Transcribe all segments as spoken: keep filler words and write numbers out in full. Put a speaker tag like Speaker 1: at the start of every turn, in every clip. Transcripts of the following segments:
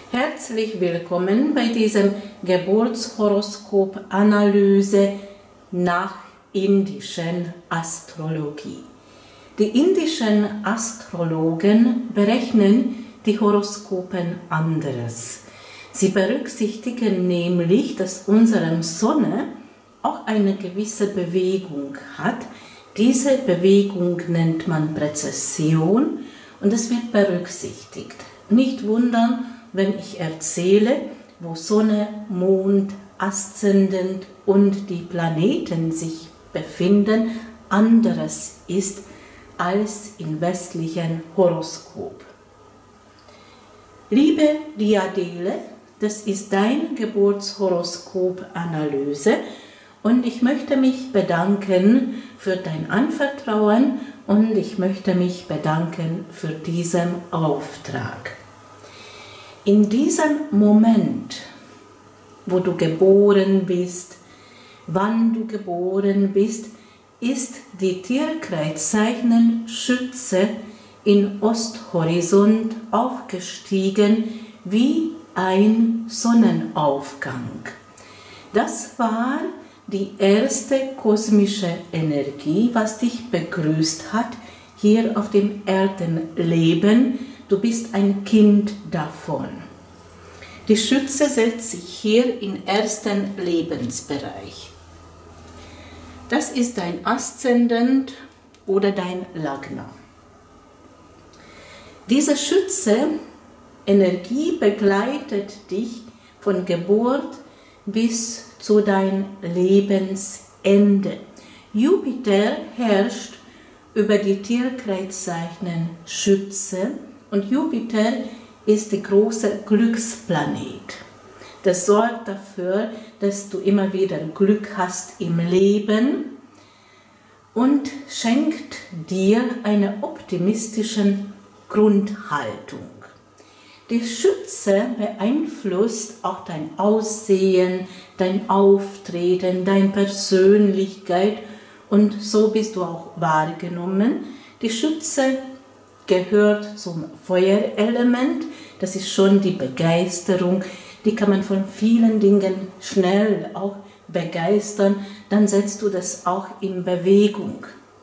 Speaker 1: Herzlich willkommen bei diesem Geburtshoroskop-Analyse nach indischen Astrologie. Die indischen Astrologen berechnen die Horoskopen anderes. Sie berücksichtigen nämlich, dass unsere Sonne auch eine gewisse Bewegung hat. Diese Bewegung nennt man Präzession und es wird berücksichtigt. Nicht wundern, wenn ich erzähle, wo Sonne, Mond, Aszendent und die Planeten sich befinden, anderes ist als im westlichen Horoskop. Liebe Diadele, das ist dein Geburtshoroskop-Analyse und ich möchte mich bedanken für dein Anvertrauen und ich möchte mich bedanken für diesen Auftrag. In diesem Moment, wo du geboren bist, wann du geboren bist, ist die Tierkreiszeichen Schütze in Osthorizont aufgestiegen wie ein Sonnenaufgang. Das war die erste kosmische Energie, was dich begrüßt hat hier auf dem Erdenleben. Du bist ein Kind davon. Die Schütze setzt sich hier im ersten Lebensbereich. Das ist dein Aszendent oder dein Lagna. Diese Schütze-Energie begleitet dich von Geburt bis zu deinem Lebensende. Jupiter herrscht über die Tierkreiszeichen Schütze und Jupiter ist der große Glücksplanet. Das sorgt dafür, dass du immer wieder Glück hast im Leben und schenkt dir eine optimistische Grundhaltung. Die Schütze beeinflusst auch dein Aussehen, dein Auftreten, deine Persönlichkeit und so bist du auch wahrgenommen. Die Schütze gehört zum Feuerelement, das ist schon die Begeisterung, die kann man von vielen Dingen schnell auch begeistern, dann setzt du das auch in Bewegung.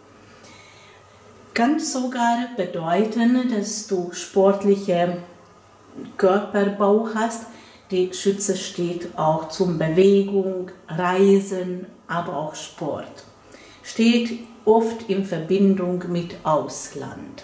Speaker 1: Kann sogar bedeuten, dass du sportliche Körperbau hast. Die Schütze steht auch zum Bewegung, Reisen, aber auch Sport. Steht oft in Verbindung mit Ausland.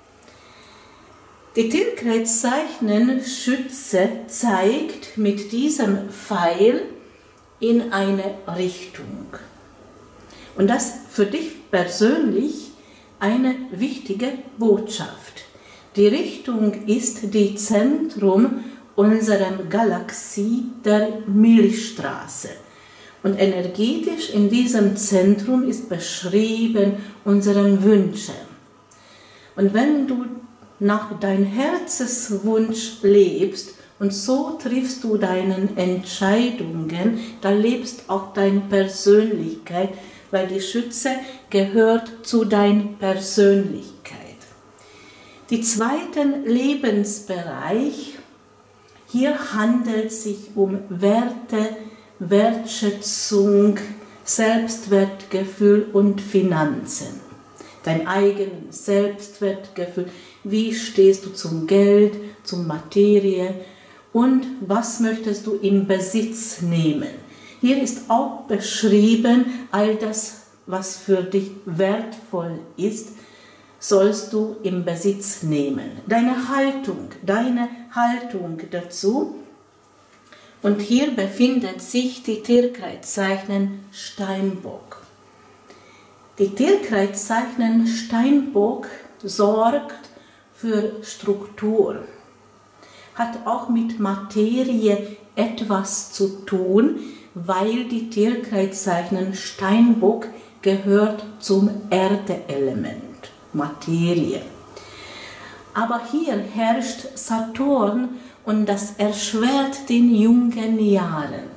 Speaker 1: Die Tierkreiszeichen Schütze zeigt mit diesem Pfeil in eine Richtung. Und das für dich persönlich eine wichtige Botschaft. Die Richtung ist das Zentrum unserer Galaxie, der Milchstraße. Und energetisch in diesem Zentrum ist beschrieben unsere Wünsche. Und wenn du nach deinem Herzenswunsch lebst und so triffst du deine Entscheidungen, da lebst auch deine Persönlichkeit, weil die Schütze gehört zu deiner Persönlichkeit. Die zweiten Lebensbereich, hier handelt es sich um Werte, Wertschätzung, Selbstwertgefühl und Finanzen. Dein eigenes Selbstwertgefühl, wie stehst du zum Geld, zum Materie und was möchtest du in Besitz nehmen. Hier ist auch beschrieben, all das, was für dich wertvoll ist, sollst du in Besitz nehmen. Deine Haltung, deine Haltung dazu. Und hier befindet sich die Tierkreiszeichen Steinbock. Die Tierkreiszeichen Steinbock sorgt für Struktur, hat auch mit Materie etwas zu tun, weil die Tierkreiszeichen Steinbock gehört zum Erdeelement, Materie. Aber hier herrscht Saturn und das erschwert den jungen Jahren,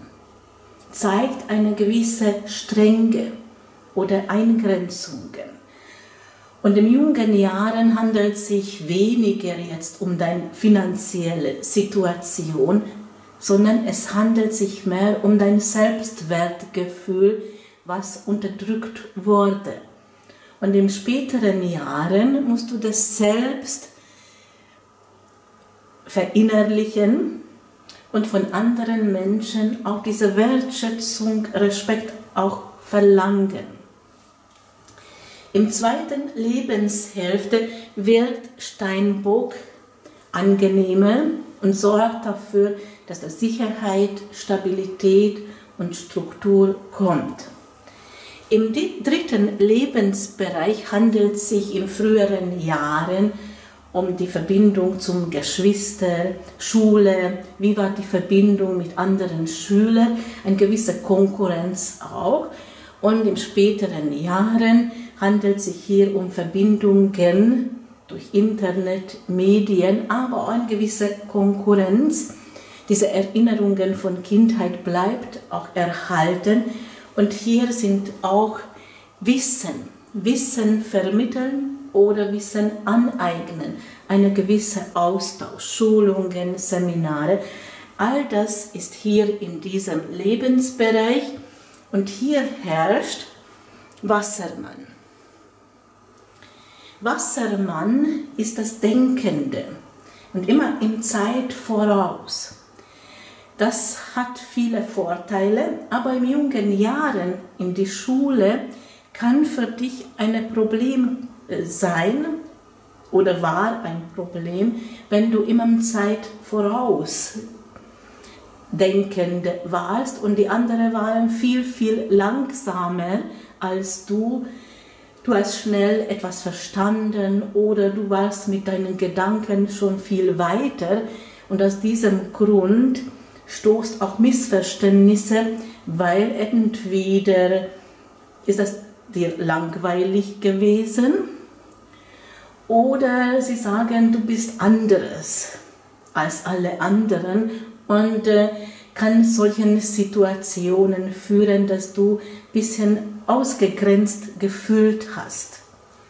Speaker 1: zeigt eine gewisse Strenge oder Eingrenzungen. Und in jungen Jahren handelt es sich weniger jetzt um deine finanzielle Situation, sondern es handelt sich mehr um dein Selbstwertgefühl, was unterdrückt wurde. Und in späteren Jahren musst du das selbst verinnerlichen und von anderen Menschen auch diese Wertschätzung, Respekt auch verlangen. Im zweiten Lebenshälfte wird Steinbock angenehmer und sorgt dafür, dass da Sicherheit, Stabilität und Struktur kommt. Im dritten Lebensbereich handelt es sich in früheren Jahren um die Verbindung zum Geschwister, Schule, wie war die Verbindung mit anderen Schülern, eine gewisse Konkurrenz auch. Und in späteren Jahren handelt es sich hier um Verbindungen durch Internet, Medien, aber auch eine gewisse Konkurrenz. Diese Erinnerungen von Kindheit bleibt auch erhalten. Und hier sind auch Wissen, Wissen vermitteln oder Wissen aneignen, eine gewisse Austausch, Schulungen, Seminare. All das ist hier in diesem Lebensbereich und hier herrscht Wassermann. Wassermann ist das Denkende und immer in Zeit voraus. Das hat viele Vorteile, aber in jungen Jahren in die Schule kann für dich ein Problem sein oder war ein Problem, wenn du immer in Zeit voraus denkend warst und die anderen waren viel, viel langsamer als du. Du hast schnell etwas verstanden oder du warst mit deinen Gedanken schon viel weiter und aus diesem Grund stoßt auch Missverständnisse, weil entweder ist das dir langweilig gewesen oder sie sagen, du bist anderes als alle anderen und äh, kann solchen Situationen führen, dass du ein bisschen ausgegrenzt gefühlt hast.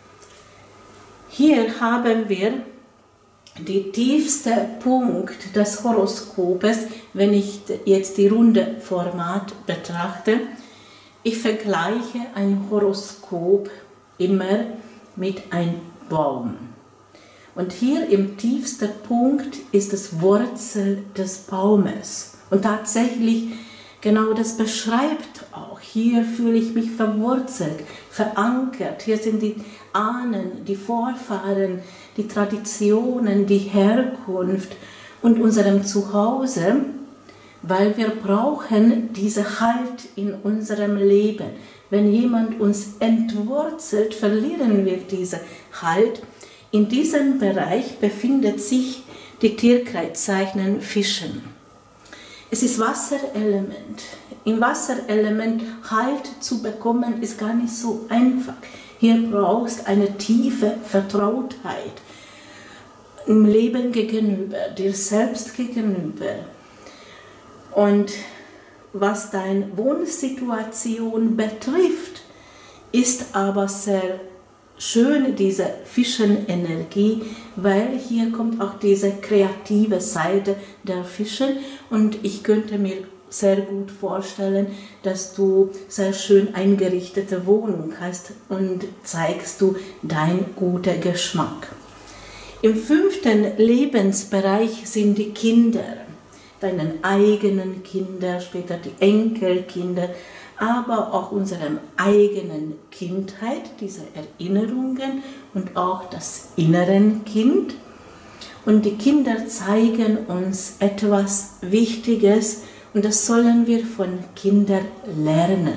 Speaker 1: Hier haben wir den tiefsten Punkt des Horoskopes, wenn ich jetzt die runde Format betrachte. Ich vergleiche ein Horoskop immer mit einem Baum. Und hier im tiefsten Punkt ist das Wurzel des Baumes. Und tatsächlich, genau das beschreibt auch. Hier fühle ich mich verwurzelt, verankert. Hier sind die Ahnen, die Vorfahren, die Traditionen, die Herkunft und unserem Zuhause, weil wir brauchen diese Halt in unserem Leben. Wenn jemand uns entwurzelt, verlieren wir diese Halt. In diesem Bereich befindet sich die Tierkreiszeichen Fischen. Es ist Wasserelement. Im Wasserelement Halt zu bekommen, ist gar nicht so einfach. Hier brauchst eine tiefe Vertrautheit im Leben gegenüber, dir selbst gegenüber. Und was deine Wohnsituation betrifft, ist aber sehr schön diese Fischenenergie, weil hier kommt auch diese kreative Seite der Fische und ich könnte mir sehr gut vorstellen, dass du sehr schön eingerichtete Wohnung hast und zeigst du deinen guten Geschmack. Im fünften Lebensbereich sind die Kinder, deinen eigenen Kinder, später die Enkelkinder, aber auch unserer eigenen Kindheit, diese Erinnerungen und auch das innere Kind. Und die Kinder zeigen uns etwas Wichtiges und das sollen wir von Kindern lernen.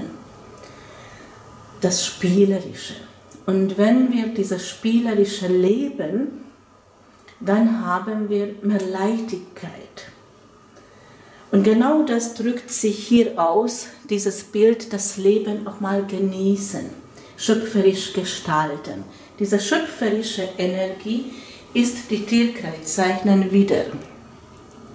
Speaker 1: Das Spielerische. Und wenn wir dieses Spielerische leben, dann haben wir mehr Leichtigkeit. Und genau das drückt sich hier aus, dieses Bild, das Leben auch mal genießen, schöpferisch gestalten. Diese schöpferische Energie ist die Tierkreiszeichen wieder.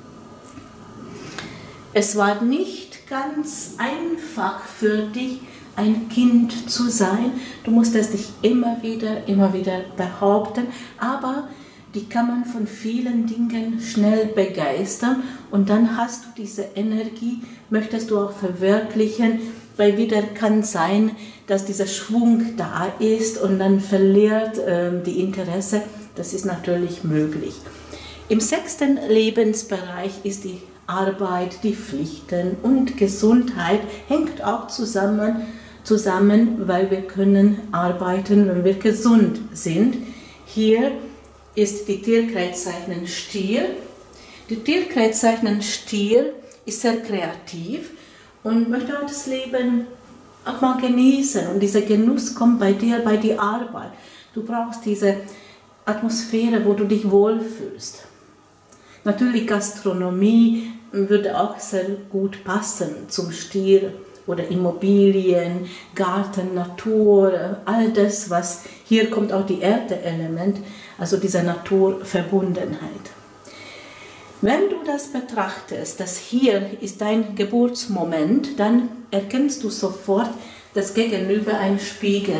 Speaker 1: Es war nicht ganz einfach für dich, ein Kind zu sein. Du musst es dich immer wieder, immer wieder behaupten, aber die kann man von vielen Dingen schnell begeistern und dann hast du diese Energie, möchtest du auch verwirklichen, weil wieder kann sein, dass dieser Schwung da ist und dann verliert äh, die Interesse. Das ist natürlich möglich. Im sechsten Lebensbereich ist die Arbeit, die Pflichten und Gesundheit hängt auch zusammen, zusammen, weil wir können arbeiten, wenn wir gesund sind. Hier ist die Tierkreiszeichen Stier. Die Tierkreiszeichen Stier ist sehr kreativ und möchte auch das Leben auch mal genießen. Und dieser Genuss kommt bei dir, bei der Arbeit. Du brauchst diese Atmosphäre, wo du dich wohlfühlst. Natürlich Gastronomie würde auch sehr gut passen zum Stier oder Immobilien, Garten, Natur, all das, was hier kommt, auch die Erde-Element, also diese Naturverbundenheit. Wenn du das betrachtest, dass hier ist dein Geburtsmoment, dann erkennst du sofort, dass gegenüber ein Spiegel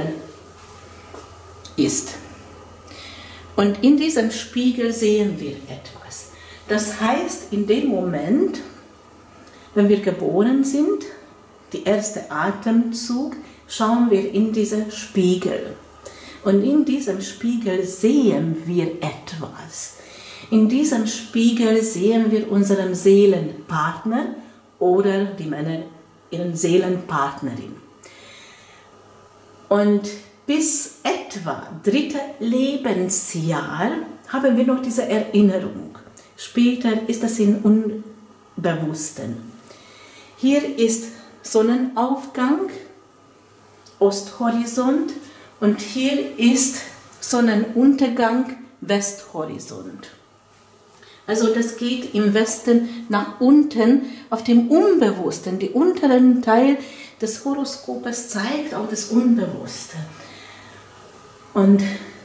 Speaker 1: ist. Und in diesem Spiegel sehen wir etwas. Das heißt, in dem Moment, wenn wir geboren sind, der erste Atemzug, schauen wir in diesen Spiegel. Und in diesem Spiegel sehen wir etwas. In diesem Spiegel sehen wir unseren Seelenpartner oder die Männer ihren Seelenpartnerin. Und bis etwa dritte Lebensjahr haben wir noch diese Erinnerung. Später ist das im Unbewussten. Hier ist Sonnenaufgang, Osthorizont und hier ist Sonnenuntergang, Westhorizont. Also das geht im Westen nach unten auf dem Unbewussten. Der untere Teil des Horoskopes zeigt auch das Unbewusste. Und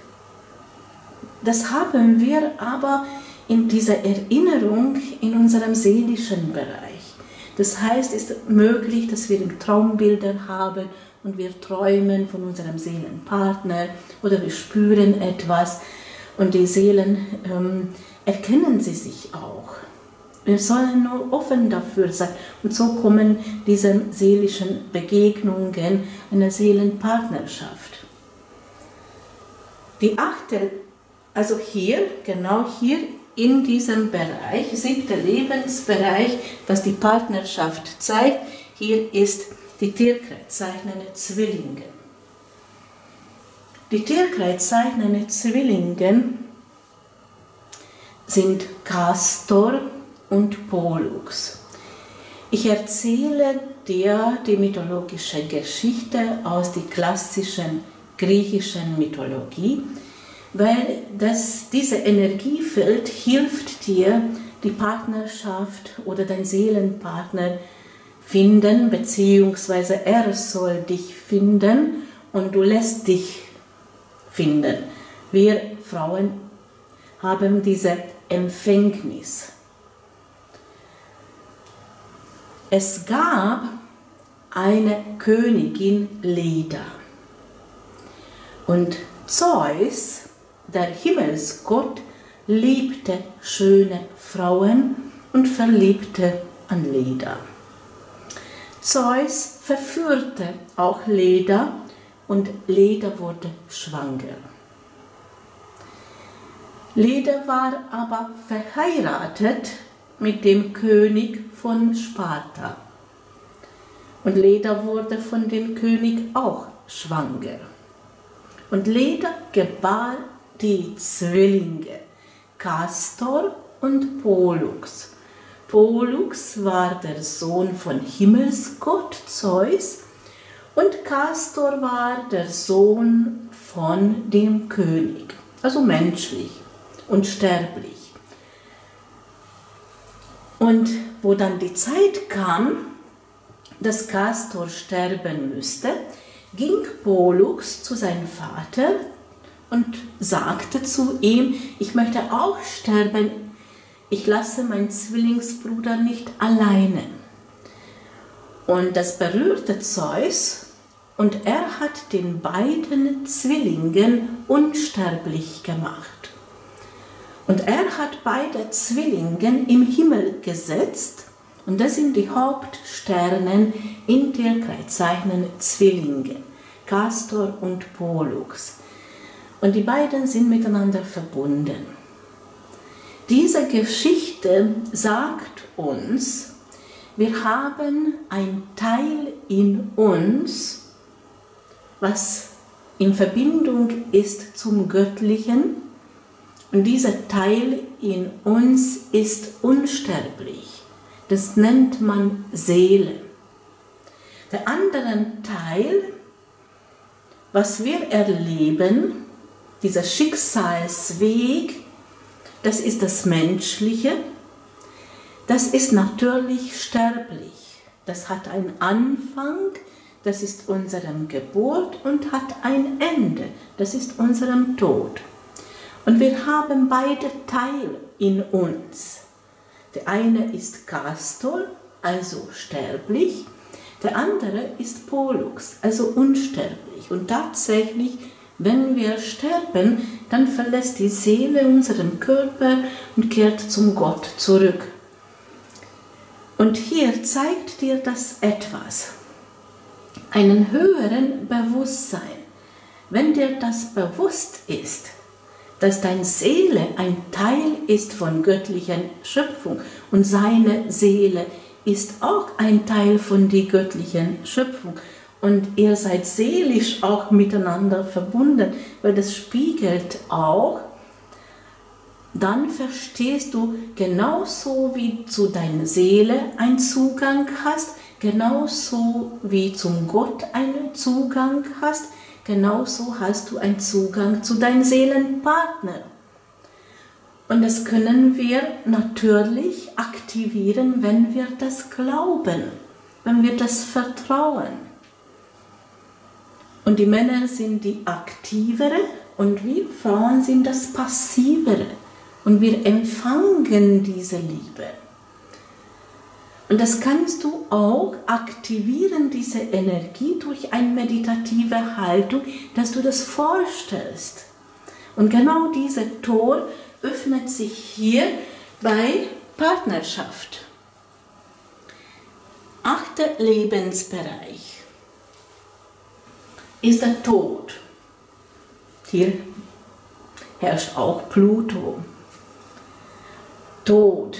Speaker 1: das haben wir aber in dieser Erinnerung in unserem seelischen Bereich. Das heißt, es ist möglich, dass wir Traumbilder haben und wir träumen von unserem Seelenpartner oder wir spüren etwas und die Seelen ähm, erkennen sie sich auch. Wir sollen nur offen dafür sein und so kommen diese seelischen Begegnungen, eine Seelenpartnerschaft. Die achte, also hier, genau hier in diesem Bereich, siebter Lebensbereich, was die Partnerschaft zeigt, hier ist die Tierkreiszeichnende Zwillinge. Die Tierkreiszeichnende Zwillinge sind Castor und Pollux. Ich erzähle dir die mythologische Geschichte aus der klassischen griechischen Mythologie, weil das, diese Energiefeld hilft dir, die Partnerschaft oder deinen Seelenpartner finden, beziehungsweise er soll dich finden und du lässt dich finden. Wir Frauen haben diese Empfängnis. Es gab eine Königin Leda und Zeus, der Himmelsgott, liebte schöne Frauen und verliebte an Leda. Zeus verführte auch Leda und Leda wurde schwanger. Leda war aber verheiratet mit dem König von Sparta. Und Leda wurde von dem König auch schwanger. Und Leda gebar die Zwillinge, Castor und Pollux. Pollux war der Sohn von Himmelsgott Zeus und Castor war der Sohn von dem König, also menschlich und sterblich. Und wo dann die Zeit kam, dass Castor sterben müsste, ging Pollux zu seinem Vater und sagte zu ihm, ich möchte auch sterben, ich lasse meinen Zwillingsbruder nicht alleine. Und das berührte Zeus Und er hat den beiden Zwillingen unsterblich gemacht. Und er hat beide Zwillingen im Himmel gesetzt. Und das sind die Hauptsterne in Tierkreiszeichen Zwillinge, Castor und Pollux. Und die beiden sind miteinander verbunden. Diese Geschichte sagt uns, wir haben ein Teil in uns, was in Verbindung ist zum Göttlichen. Und dieser Teil in uns ist unsterblich. Das nennt man Seele. Der andere Teil, was wir erleben, dieser Schicksalsweg, das ist das Menschliche, das ist natürlich sterblich. Das hat einen Anfang, das ist unsere Geburt und hat ein Ende, das ist unserem Tod. Und wir haben beide Teile in uns. Der eine ist Castor, also sterblich, der andere ist Pollux, also unsterblich. Und tatsächlich, wenn wir sterben, dann verlässt die Seele unseren Körper und kehrt zum Gott zurück. Und hier zeigt dir das etwas, einen höheren Bewusstsein. Wenn dir das bewusst ist, dass deine Seele ein Teil ist von göttlicher Schöpfung und seine Seele ist auch ein Teil von der göttlichen Schöpfung und ihr seid seelisch auch miteinander verbunden, weil das spiegelt auch, dann verstehst du genauso wie zu deiner Seele einen Zugang hast, genauso wie zum Gott einen Zugang hast, genauso hast du einen Zugang zu deinem Seelenpartner. Und das können wir natürlich aktivieren, wenn wir das glauben, wenn wir das vertrauen. Und die Männer sind die Aktivere und wir Frauen sind das Passivere. Und wir empfangen diese Liebe. Und das kannst du auch aktivieren, diese Energie, durch eine meditative Haltung, dass du das vorstellst. Und genau dieses Tor öffnet sich hier bei Partnerschaft. Achter Lebensbereich ist der Tod. Hier herrscht auch Pluto. Tod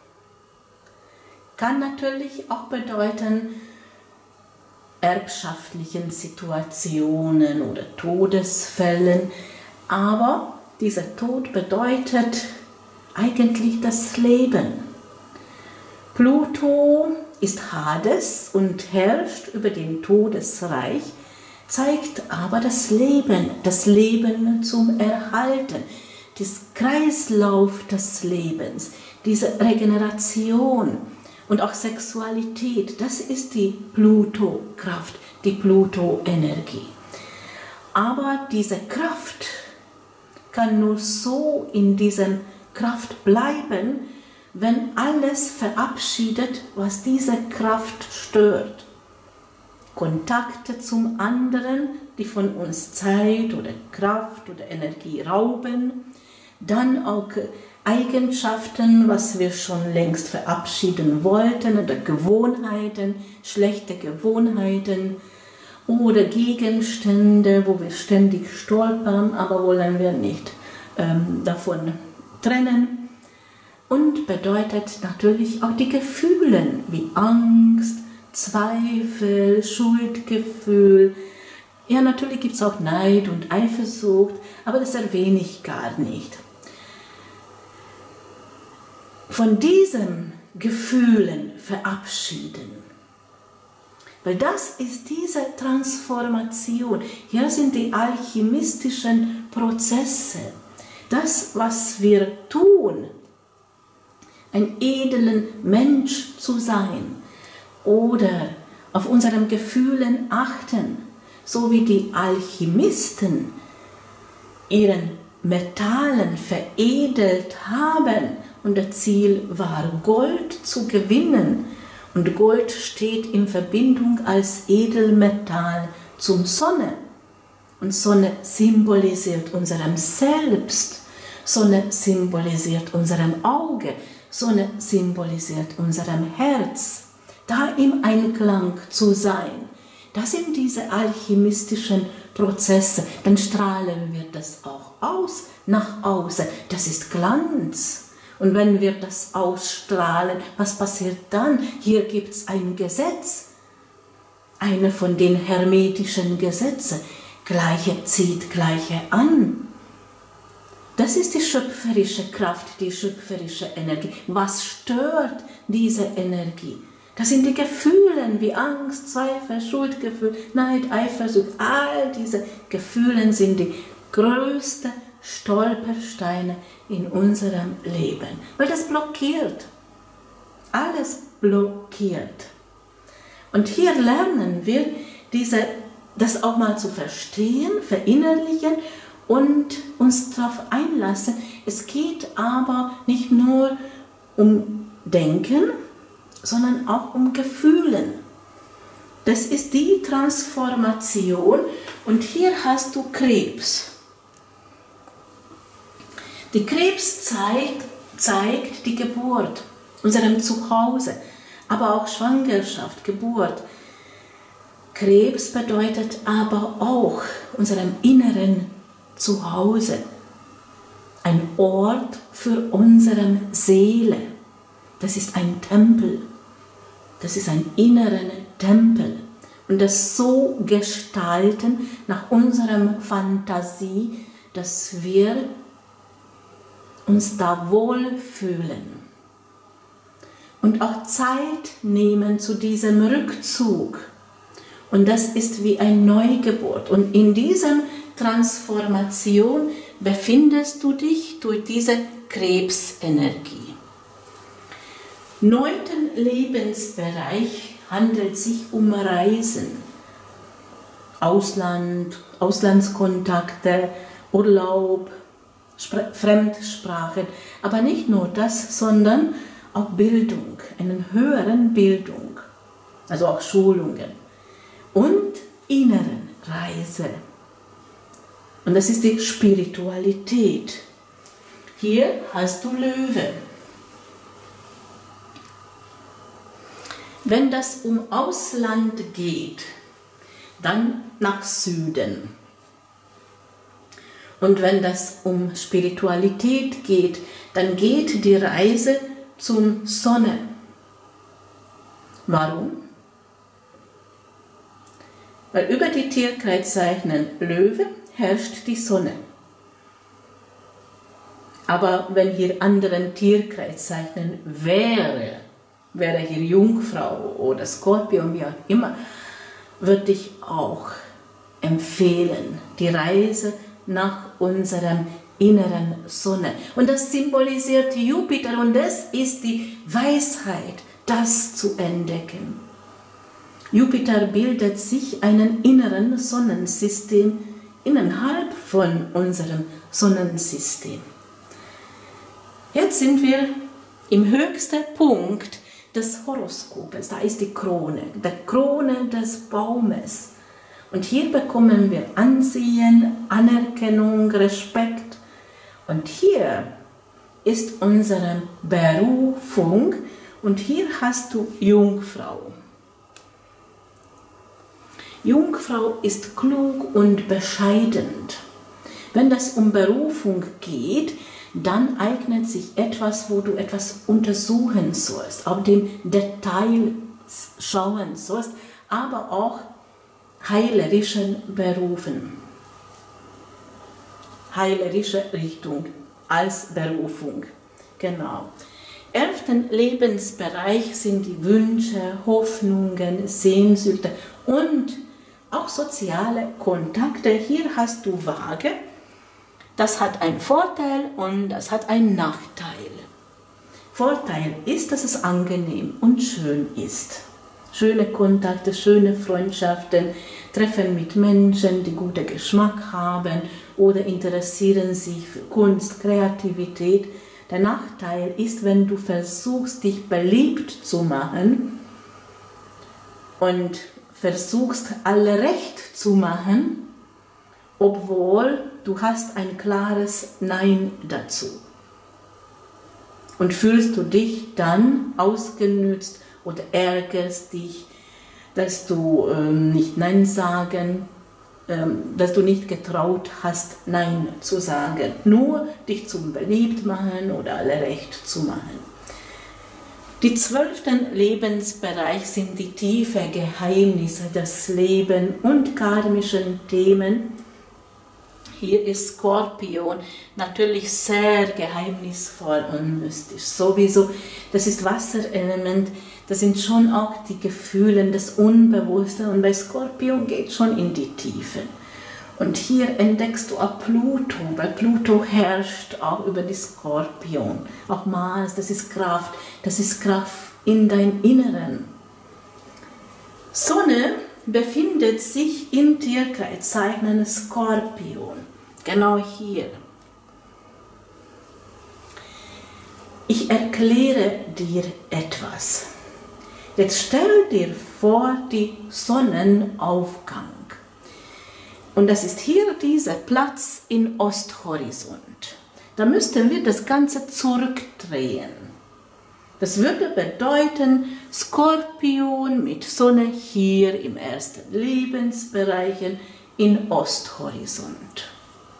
Speaker 1: kann natürlich auch bedeuten erbschaftlichen Situationen oder Todesfällen, aber dieser Tod bedeutet eigentlich das Leben. Pluto ist Hades und herrscht über dem Todesreich, zeigt aber das Leben, das Leben zum Erhalten, das Kreislauf des Lebens, diese Regeneration und auch Sexualität, das ist die Pluto-Kraft, die Pluto-Energie. Aber diese Kraft kann nur so in dieser Kraft bleiben, wenn alles verabschiedet, was diese Kraft stört. Kontakte zum anderen, die von uns Zeit oder Kraft oder Energie rauben, dann auch Eigenschaften, was wir schon längst verabschieden wollten, oder Gewohnheiten, schlechte Gewohnheiten oder Gegenstände, wo wir ständig stolpern, aber wollen wir nicht ähm, davon trennen. Und bedeutet natürlich auch die Gefühle wie Angst, Zweifel, Schuldgefühl. Ja, natürlich gibt es auch Neid und Eifersucht, aber das erwähne ich gar nicht. Von diesen Gefühlen verabschieden. Weil das ist diese Transformation. Hier sind die alchemistischen Prozesse. Das, was wir tun, ein edler Mensch zu sein oder auf unseren Gefühlen achten, so wie die Alchemisten ihren Metallen veredelt haben. Und das Ziel war, Gold zu gewinnen. Und Gold steht in Verbindung als Edelmetall zum Sonne. Und Sonne symbolisiert unserem Selbst, Sonne symbolisiert unserem Auge, Sonne symbolisiert unserem Herz. Da im Einklang zu sein, das sind diese alchemistischen Prozesse. Dann strahlen wir das auch aus, nach außen. Das ist Glanz. Und wenn wir das ausstrahlen, was passiert dann? Hier gibt es ein Gesetz, eine von den hermetischen Gesetzen. Gleiche zieht Gleiche an. Das ist die schöpferische Kraft, die schöpferische Energie. Was stört diese Energie? Das sind die Gefühle wie Angst, Zweifel, Schuldgefühl, Neid, Eifersucht. All diese Gefühle sind die größten Stolpersteine in unserem Leben, weil das blockiert. Alles blockiert. Und hier lernen wir, diese, das auch mal zu verstehen, verinnerlichen und uns darauf einlassen. Es geht aber nicht nur um Denken, sondern auch um Gefühlen. Das ist die Transformation und hier hast du Krebs. Die Krebs zeigt, zeigt die Geburt, unserem Zuhause, aber auch Schwangerschaft, Geburt. Krebs bedeutet aber auch unserem inneren Zuhause, ein Ort für unsere Seele. Das ist ein Tempel, das ist ein innerer Tempel. Und das so gestalten nach unserer Fantasie, dass wir uns da wohlfühlen. Und auch Zeit nehmen zu diesem Rückzug. Und das ist wie eine Neugeburt. Und in dieser Transformation befindest du dich durch diese Krebsenergie. Neunten Lebensbereich handelt sich um Reisen, Ausland, Auslandskontakte, Urlaub, Spr- Fremdsprachen, aber nicht nur das, sondern auch Bildung, eine höhere Bildung, also auch Schulungen und inneren Reise. Und das ist die Spiritualität. Hier hast du Löwe. Wenn das um Ausland geht, dann nach Süden. Und wenn das um Spiritualität geht, dann geht die Reise zum Sonne. Warum? Weil über die Tierkreiszeichen Löwe herrscht die Sonne. Aber wenn hier anderen Tierkreiszeichen wäre, wäre hier Jungfrau oder Skorpion, wie auch immer, würde ich auch empfehlen, die Reise nach unserem inneren Sonne. Und das symbolisiert Jupiter und das ist die Weisheit, das zu entdecken. Jupiter bildet sich einen inneren Sonnensystem innerhalb von unserem Sonnensystem. Jetzt sind wir im höchsten Punkt des Horoskopes. Da ist die Krone, die Krone des Baumes. Und hier bekommen wir Ansehen, Anerkennung, Respekt. Und hier ist unsere Berufung. Und hier hast du Jungfrau. Jungfrau ist klug und bescheiden. Wenn das um Berufung geht, dann eignet sich etwas, wo du etwas untersuchen sollst, auf den Detail schauen sollst, aber auch heilerischen Berufen. Heilerische Richtung als Berufung. Genau. Elften Lebensbereich sind die Wünsche, Hoffnungen, Sehnsüchte und auch soziale Kontakte. Hier hast du Waage. Das hat einen Vorteil und das hat einen Nachteil. Vorteil ist, dass es angenehm und schön ist. Schöne Kontakte, schöne Freundschaften, Treffen mit Menschen, die guten Geschmack haben oder interessieren sich für Kunst, Kreativität. Der Nachteil ist, wenn du versuchst, dich beliebt zu machen und versuchst, alle recht zu machen, obwohl du hast ein klares Nein dazu. Und fühlst du dich dann ausgenützt oder ärgerst dich, dass du ähm, nicht Nein sagen, ähm, dass du nicht getraut hast, Nein zu sagen, nur dich zum beliebt machen oder alle recht zu machen. Die zwölften Lebensbereich sind die tiefen Geheimnisse des Lebens und karmischen Themen. Hier ist Skorpion natürlich sehr geheimnisvoll und mystisch. Sowieso, das ist Wasserelement, das sind schon auch die Gefühle des Unbewussten und bei Skorpion geht schon in die Tiefe. Und hier entdeckst du auch Pluto, weil Pluto herrscht auch über die Skorpion. Auch Mars, das ist Kraft, das ist Kraft in dein Inneren. Sonne befindet sich im Tierkreiszeichen Skorpion, genau hier. Ich erkläre dir etwas. Jetzt stell dir vor, die Sonnenaufgang. Und das ist hier dieser Platz in Osthorizont. Da müssten wir das Ganze zurückdrehen. Das würde bedeuten, Skorpion mit Sonne hier im ersten Lebensbereich in Osthorizont.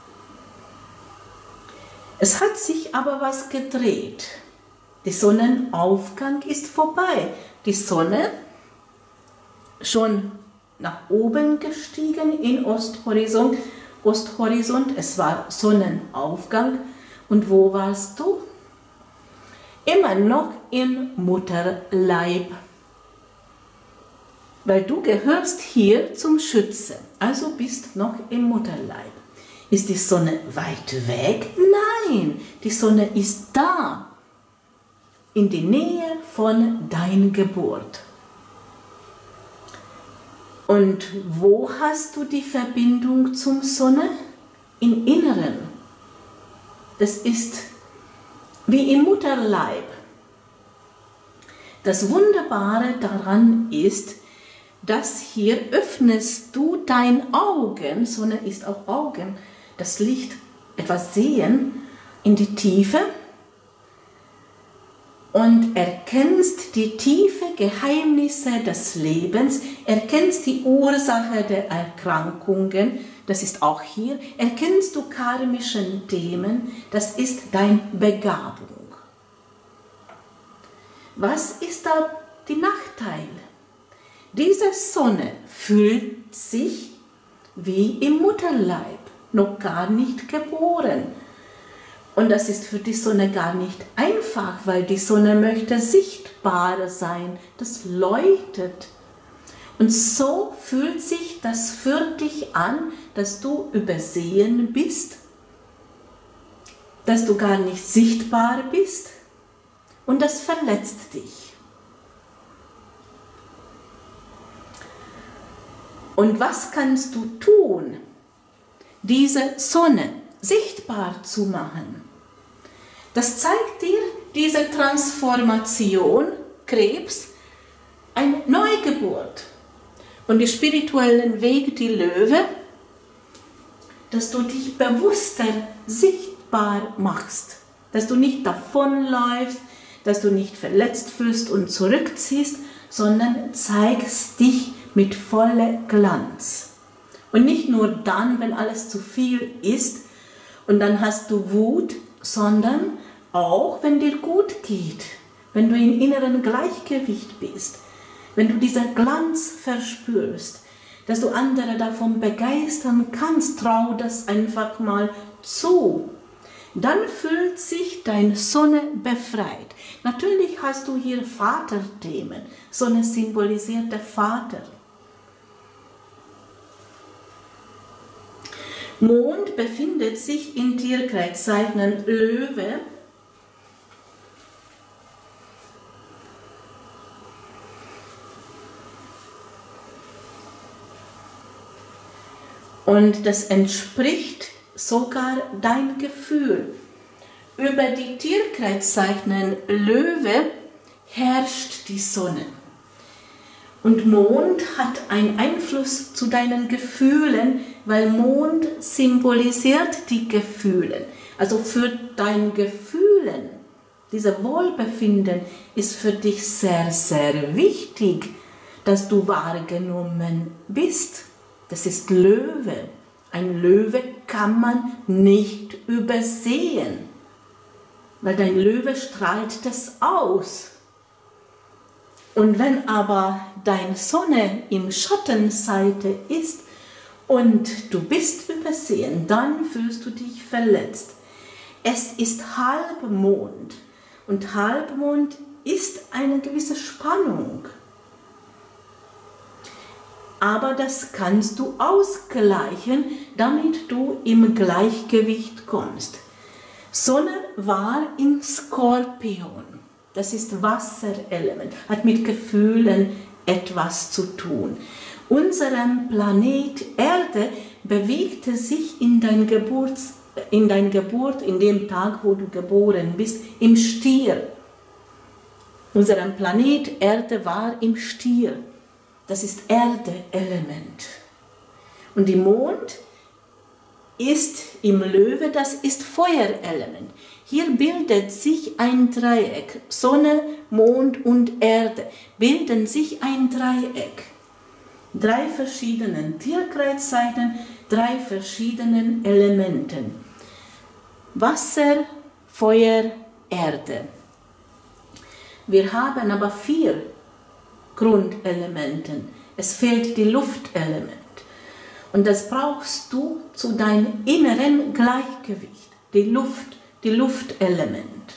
Speaker 1: Es hat sich aber was gedreht. Der Sonnenaufgang ist vorbei. Die Sonne schon nach oben gestiegen in Osthorizont. Osthorizont, es war Sonnenaufgang. Und wo warst du? Immer noch im Mutterleib. Weil du gehörst hier zum Schützen, also bist noch im Mutterleib. Ist die Sonne weit weg? Nein, die Sonne ist da, in der Nähe von deiner Geburt. Und wo hast du die Verbindung zum Sonne? Im Inneren. Das ist wie im Mutterleib. Das Wunderbare daran ist, dass hier öffnest du deine Augen, Sonne ist auch Augen, das Licht, etwas sehen, in die Tiefe und erkennst die tiefen Geheimnisse des Lebens, erkennst die Ursache der Erkrankungen, das ist auch hier, erkennst du karmischen Themen, das ist deine Begabung. Was ist da die Nachteil? Diese Sonne fühlt sich wie im Mutterleib, noch gar nicht geboren. Und das ist für die Sonne gar nicht einfach, weil die Sonne möchte sichtbar sein, das leuchtet. Und so fühlt sich das für dich an, dass du übersehen bist, dass du gar nicht sichtbar bist und das verletzt dich. Und was kannst du tun, diese Sonne sichtbar zu machen? Das zeigt dir diese Transformation, Krebs, eine Neugeburt. Und die spirituellen Weg, die Löwe, dass du dich bewusster sichtbar machst, dass du nicht davonläufst, dass du nicht verletzt fühlst und zurückziehst, sondern zeigst dich mit vollem Glanz. Und nicht nur dann, wenn alles zu viel ist und dann hast du Wut, sondern auch, wenn dir gut geht, wenn du im inneren Gleichgewicht bist, wenn du diesen Glanz verspürst, dass du andere davon begeistern kannst, trau das einfach mal zu. Dann fühlt sich deine Sonne befreit. Natürlich hast du hier Vaterthemen. Sonne symbolisiert der Vater. Mond befindet sich in Tierkreiszeichen Löwe. Und das entspricht sogar dein Gefühl. Über die Tierkreiszeichen Löwe herrscht die Sonne. Und Mond hat einen Einfluss zu deinen Gefühlen, weil Mond symbolisiert die Gefühle. Also für dein Gefühlen, dieser Wohlbefinden ist für dich sehr, sehr wichtig, dass du wahrgenommen bist. Das ist Löwe. Ein Löwe kann man nicht übersehen, weil dein Löwe strahlt das aus. Und wenn aber deine Sonne im Schattenseite ist und du bist übersehen, dann fühlst du dich verletzt. Es ist Halbmond und Halbmond ist eine gewisse Spannung. Aber das kannst du ausgleichen, damit du im Gleichgewicht kommst. Sonne war im Skorpion. Das ist Wasserelement, hat mit Gefühlen etwas zu tun. Unser Planet Erde bewegte sich in dein Geburts, in dein Geburt, in dem Tag, wo du geboren bist, im Stier. Unser Planet Erde war im Stier. Das ist Erde-Element. Und die Mond ist im Löwe, das ist Feuerelement. Hier bildet sich ein Dreieck. Sonne, Mond und Erde bilden sich ein Dreieck. Drei verschiedenen Tierkreiszeiten, drei verschiedenen Elementen. Wasser, Feuer, Erde. Wir haben aber vier Grundelementen. Es fehlt die Luftelement. Und das brauchst du zu deinem inneren Gleichgewicht. Die Luft, die Luftelement.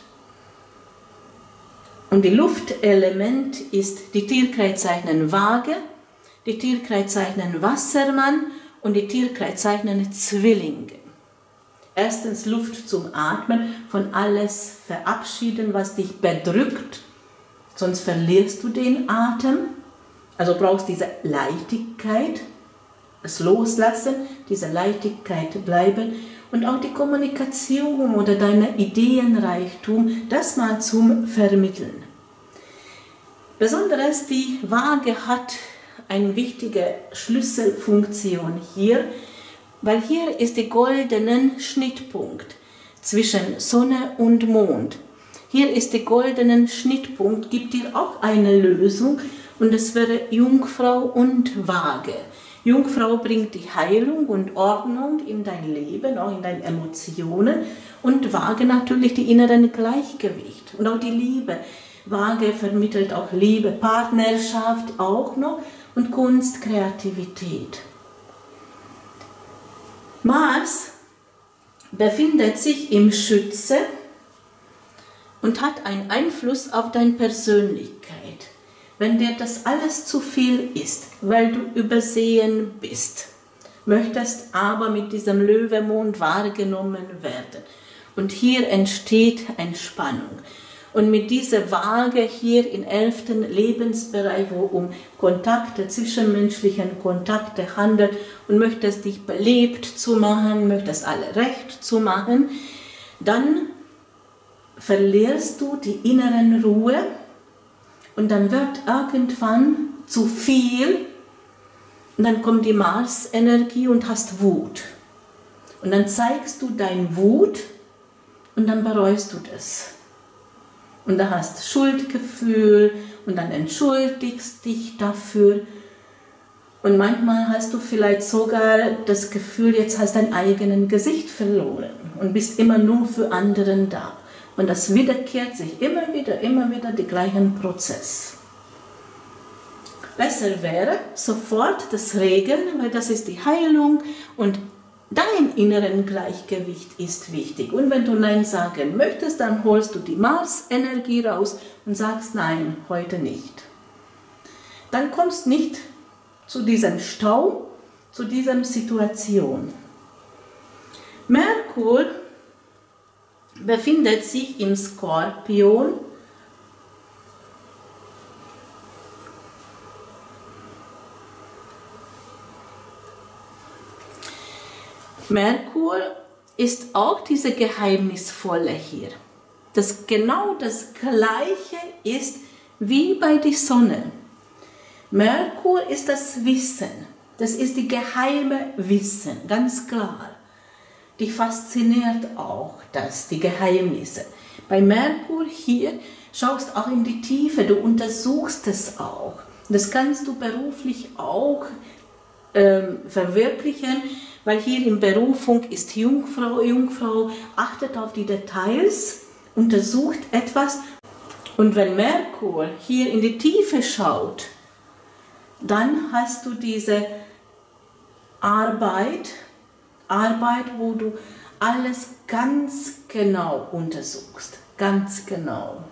Speaker 1: Und die Luftelement ist die Tierkreiszeichen Waage, die Tierkreiszeichen Wassermann und die Tierkreiszeichen Zwillinge. Erstens Luft zum Atmen, von alles verabschieden, was dich bedrückt, sonst verlierst du den Atem. Also brauchst diese Leichtigkeit, das Loslassen, diese Leichtigkeit bleiben und auch die Kommunikation oder deine Ideenreichtum, das mal zum Vermitteln. Besonders die Waage hat eine wichtige Schlüsselfunktion hier, weil hier ist der goldene Schnittpunkt zwischen Sonne und Mond. Hier ist der goldene Schnittpunkt, gibt dir auch eine Lösung und es wäre Jungfrau und Waage. Jungfrau bringt die Heilung und Ordnung in dein Leben, auch in deine Emotionen und Waage natürlich die inneren Gleichgewicht und auch die Liebe. Waage vermittelt auch Liebe, Partnerschaft auch noch und Kunst, Kreativität. Mars befindet sich im Schütze und hat einen Einfluss auf deine Persönlichkeit. Wenn dir das alles zu viel ist, weil du übersehen bist, möchtest aber mit diesem Löwemond wahrgenommen werden. Und hier entsteht Entspannung. Und mit dieser Waage hier im elften Lebensbereich, wo um Kontakte, zwischenmenschlichen Kontakte handelt und möchtest dich belebt zu machen, möchtest alle recht zu machen, dann verlierst du die innere Ruhe und dann wird irgendwann zu viel und dann kommt die Mars-Energie und hast Wut. Und dann zeigst du dein Wut und dann bereust du das. Und da hast Schuldgefühl und dann entschuldigst dich dafür. Und manchmal hast du vielleicht sogar das Gefühl, jetzt hast du dein eigenes Gesicht verloren und bist immer nur für anderen da. Und das wiederkehrt sich immer wieder, immer wieder den gleichen Prozess. Besser wäre sofort das Regeln, weil das ist die Heilung und dein inneren Gleichgewicht ist wichtig. Und wenn du Nein sagen möchtest, dann holst du die Mars-Energie raus und sagst Nein, heute nicht. Dann kommst du nicht zu diesem Stau, zu dieser Situation. Merkur befindet sich im Skorpion. Merkur ist auch diese Geheimnisvolle hier. Das genau das Gleiche ist wie bei der Sonne. Merkur ist das Wissen, das ist die geheime Wissen, ganz klar. Dich fasziniert auch das, die Geheimnisse. Bei Merkur hier schaust auch in die Tiefe, du untersuchst es auch. Das kannst du beruflich auch ähm, verwirklichen, weil hier in Berufung ist Jungfrau, Jungfrau achtet auf die Details, untersucht etwas. Und wenn Merkur hier in die Tiefe schaut, dann hast du diese Arbeit, Arbeit, wo du alles ganz genau untersuchst, ganz genau.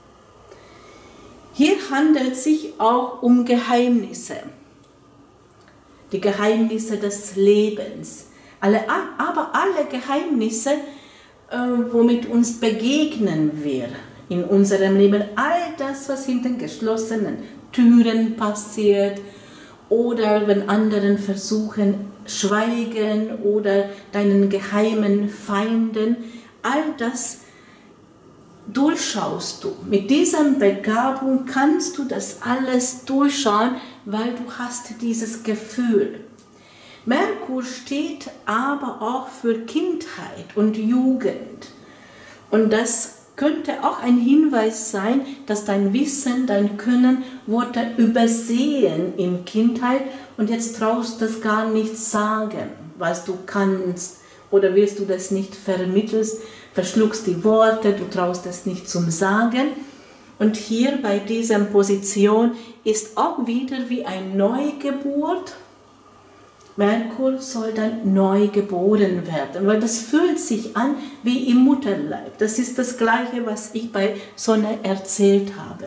Speaker 1: Hier handelt es sich auch um Geheimnisse, die Geheimnisse des Lebens, alle, aber alle Geheimnisse, äh, womit uns begegnen wir in unserem Leben, all das, was hinter geschlossenen Türen passiert oder wenn anderen versuchen, schweigen oder deinen geheimen Feinden, all das durchschaust du. Mit dieser Begabung kannst du das alles durchschauen, weil du hast dieses Gefühl. Merkur steht aber auch für Kindheit und Jugend. Und das könnte auch ein Hinweis sein, dass dein Wissen, dein Können wurde übersehen in Kindheit und jetzt traust du das gar nicht sagen, was du kannst oder willst du das nicht vermitteln, verschluckst die Worte, du traust es nicht zum Sagen. Und hier bei dieser Position ist auch wieder wie eine Neugeburt. Merkur soll dann neu geboren werden, weil das fühlt sich an wie im Mutterleib. Das ist das Gleiche, was ich bei Sonne erzählt habe.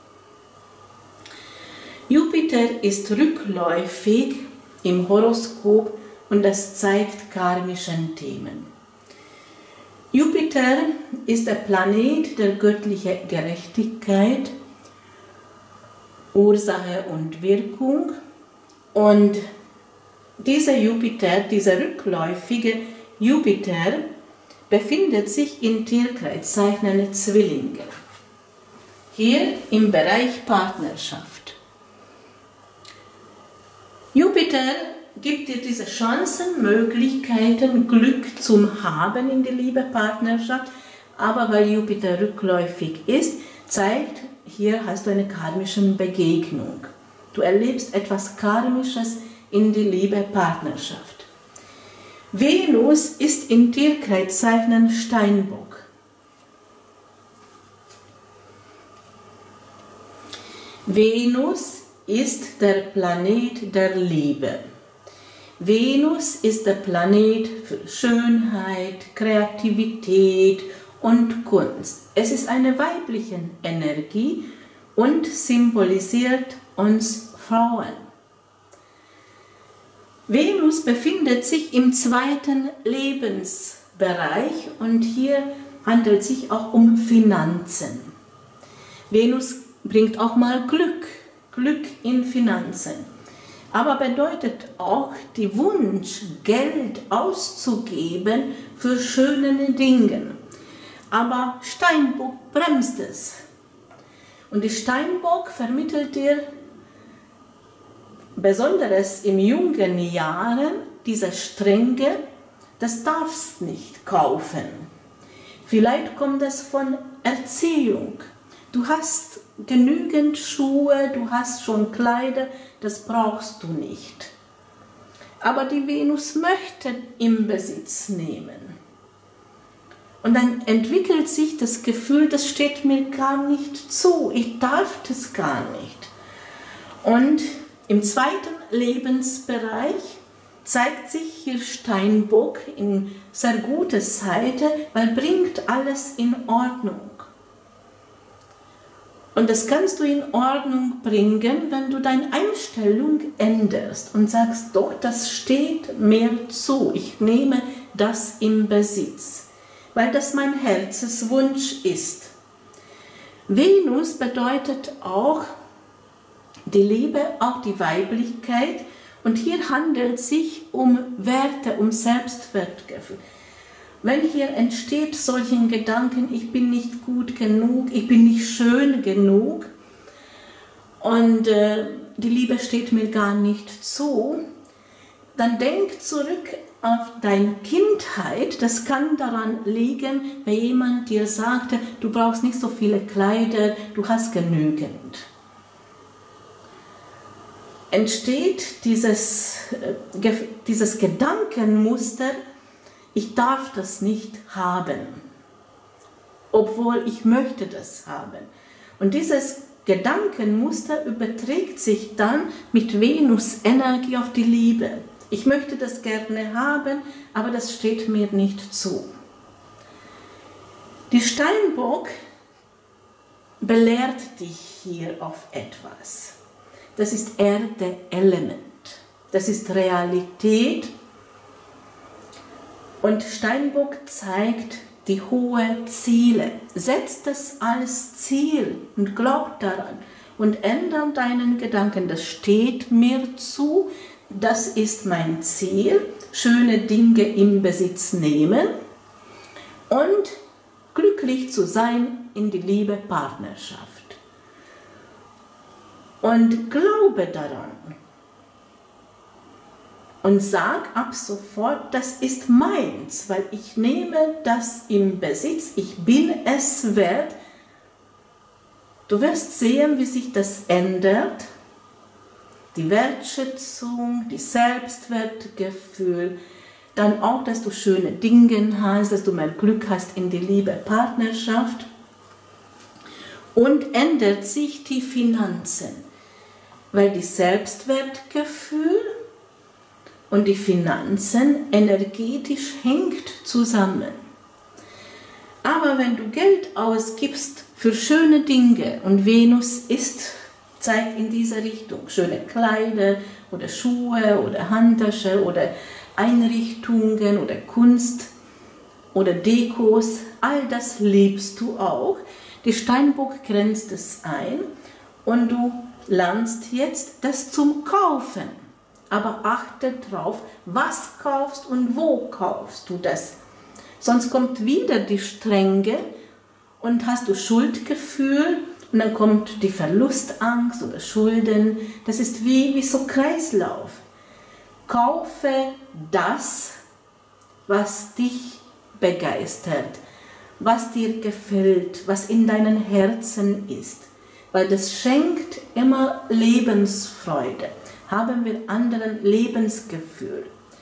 Speaker 1: Jupiter ist rückläufig im Horoskop und das zeigt karmischen Themen. Jupiter ist der Planet der göttlichen Gerechtigkeit, Ursache und Wirkung, und dieser Jupiter, dieser rückläufige Jupiter, befindet sich in Tierkreiszeichen Zwillinge, hier im Bereich Partnerschaft. Jupiter gibt dir diese Chancen, Möglichkeiten, Glück zum Haben in der Liebe, Partnerschaft, aber weil Jupiter rückläufig ist, zeigt, hier hast du eine karmische Begegnung. Du erlebst etwas Karmisches in die Liebe, Partnerschaft. Venus ist in Tierkreiszeichen Steinbock. Venus ist der Planet der Liebe. Venus ist der Planet für Schönheit, Kreativität und Kunst. Es ist eine weibliche Energie und symbolisiert uns Frauen. Venus befindet sich im zweiten Lebensbereich und hier handelt es sich auch um Finanzen. Venus bringt auch mal Glück, Glück in Finanzen. Aber bedeutet auch den Wunsch, Geld auszugeben für schöne Dinge. Aber Steinbock bremst es. Und die Steinbock vermittelt dir besonders in jungen Jahren diese Strenge, das darfst nicht kaufen. Vielleicht kommt es von Erziehung. Du hast genügend Schuhe, du hast schon Kleider, das brauchst du nicht. Aber die Venus möchte im Besitz nehmen. Und dann entwickelt sich das Gefühl, das steht mir gar nicht zu, ich darf das gar nicht. Und im zweiten Lebensbereich zeigt sich hier Steinbock in sehr guter Seite, weil bringt alles in Ordnung. Und das kannst du in Ordnung bringen, wenn du deine Einstellung änderst und sagst, doch, das steht mir zu, ich nehme das in Besitz, weil das mein Herzenswunsch ist. Venus bedeutet auch die Liebe, auch die Weiblichkeit, und hier handelt es sich um Werte, um Selbstwertgefühl. Wenn hier entsteht solchen Gedanken, ich bin nicht gut genug, ich bin nicht schön genug, und äh, die Liebe steht mir gar nicht zu, dann denk zurück auf deine Kindheit. Das kann daran liegen, wenn jemand dir sagte, du brauchst nicht so viele Kleider, du hast genügend. Entsteht dieses, äh, dieses Gedankenmuster, ich darf das nicht haben, obwohl ich möchte das haben. Und dieses Gedankenmuster überträgt sich dann mit Venus-Energie auf die Liebe. Ich möchte das gerne haben, aber das steht mir nicht zu. Die Steinbock belehrt dich hier auf etwas. Das ist Erde-Element. Das ist Realität. Und Steinbock zeigt die hohen Ziele. Setz das als Ziel und glaub daran und ändere deinen Gedanken. Das steht mir zu, das ist mein Ziel. Schöne Dinge im Besitz nehmen und glücklich zu sein in die Liebe, Partnerschaft. Und glaube daran. Und sag ab sofort, das ist meins, weil ich nehme das im Besitz, ich bin es wert. Du wirst sehen, wie sich das ändert. Die Wertschätzung, die Selbstwertgefühl, dann auch, dass du schöne Dinge hast, dass du mehr Glück hast in die Liebe, Partnerschaft. Und ändert sich die Finanzen, weil die Selbstwertgefühl und die Finanzen energetisch hängt zusammen. Aber wenn du Geld ausgibst für schöne Dinge, und Venus ist, zeigt in diese Richtung, schöne Kleider oder Schuhe oder Handtaschen oder Einrichtungen oder Kunst oder Dekos, all das liebst du auch. Die Steinbock grenzt es ein und du lernst jetzt das zum Kaufen. Aber achte drauf, was kaufst und wo kaufst du das. Sonst kommt wieder die Strenge und hast du Schuldgefühl und dann kommt die Verlustangst oder Schulden. Das ist wie, wie so Kreislauf. Kaufe das, was dich begeistert, was dir gefällt, was in deinem Herzen ist. Weil das schenkt immer Lebensfreude. Haben wir anderen Lebensgefühl.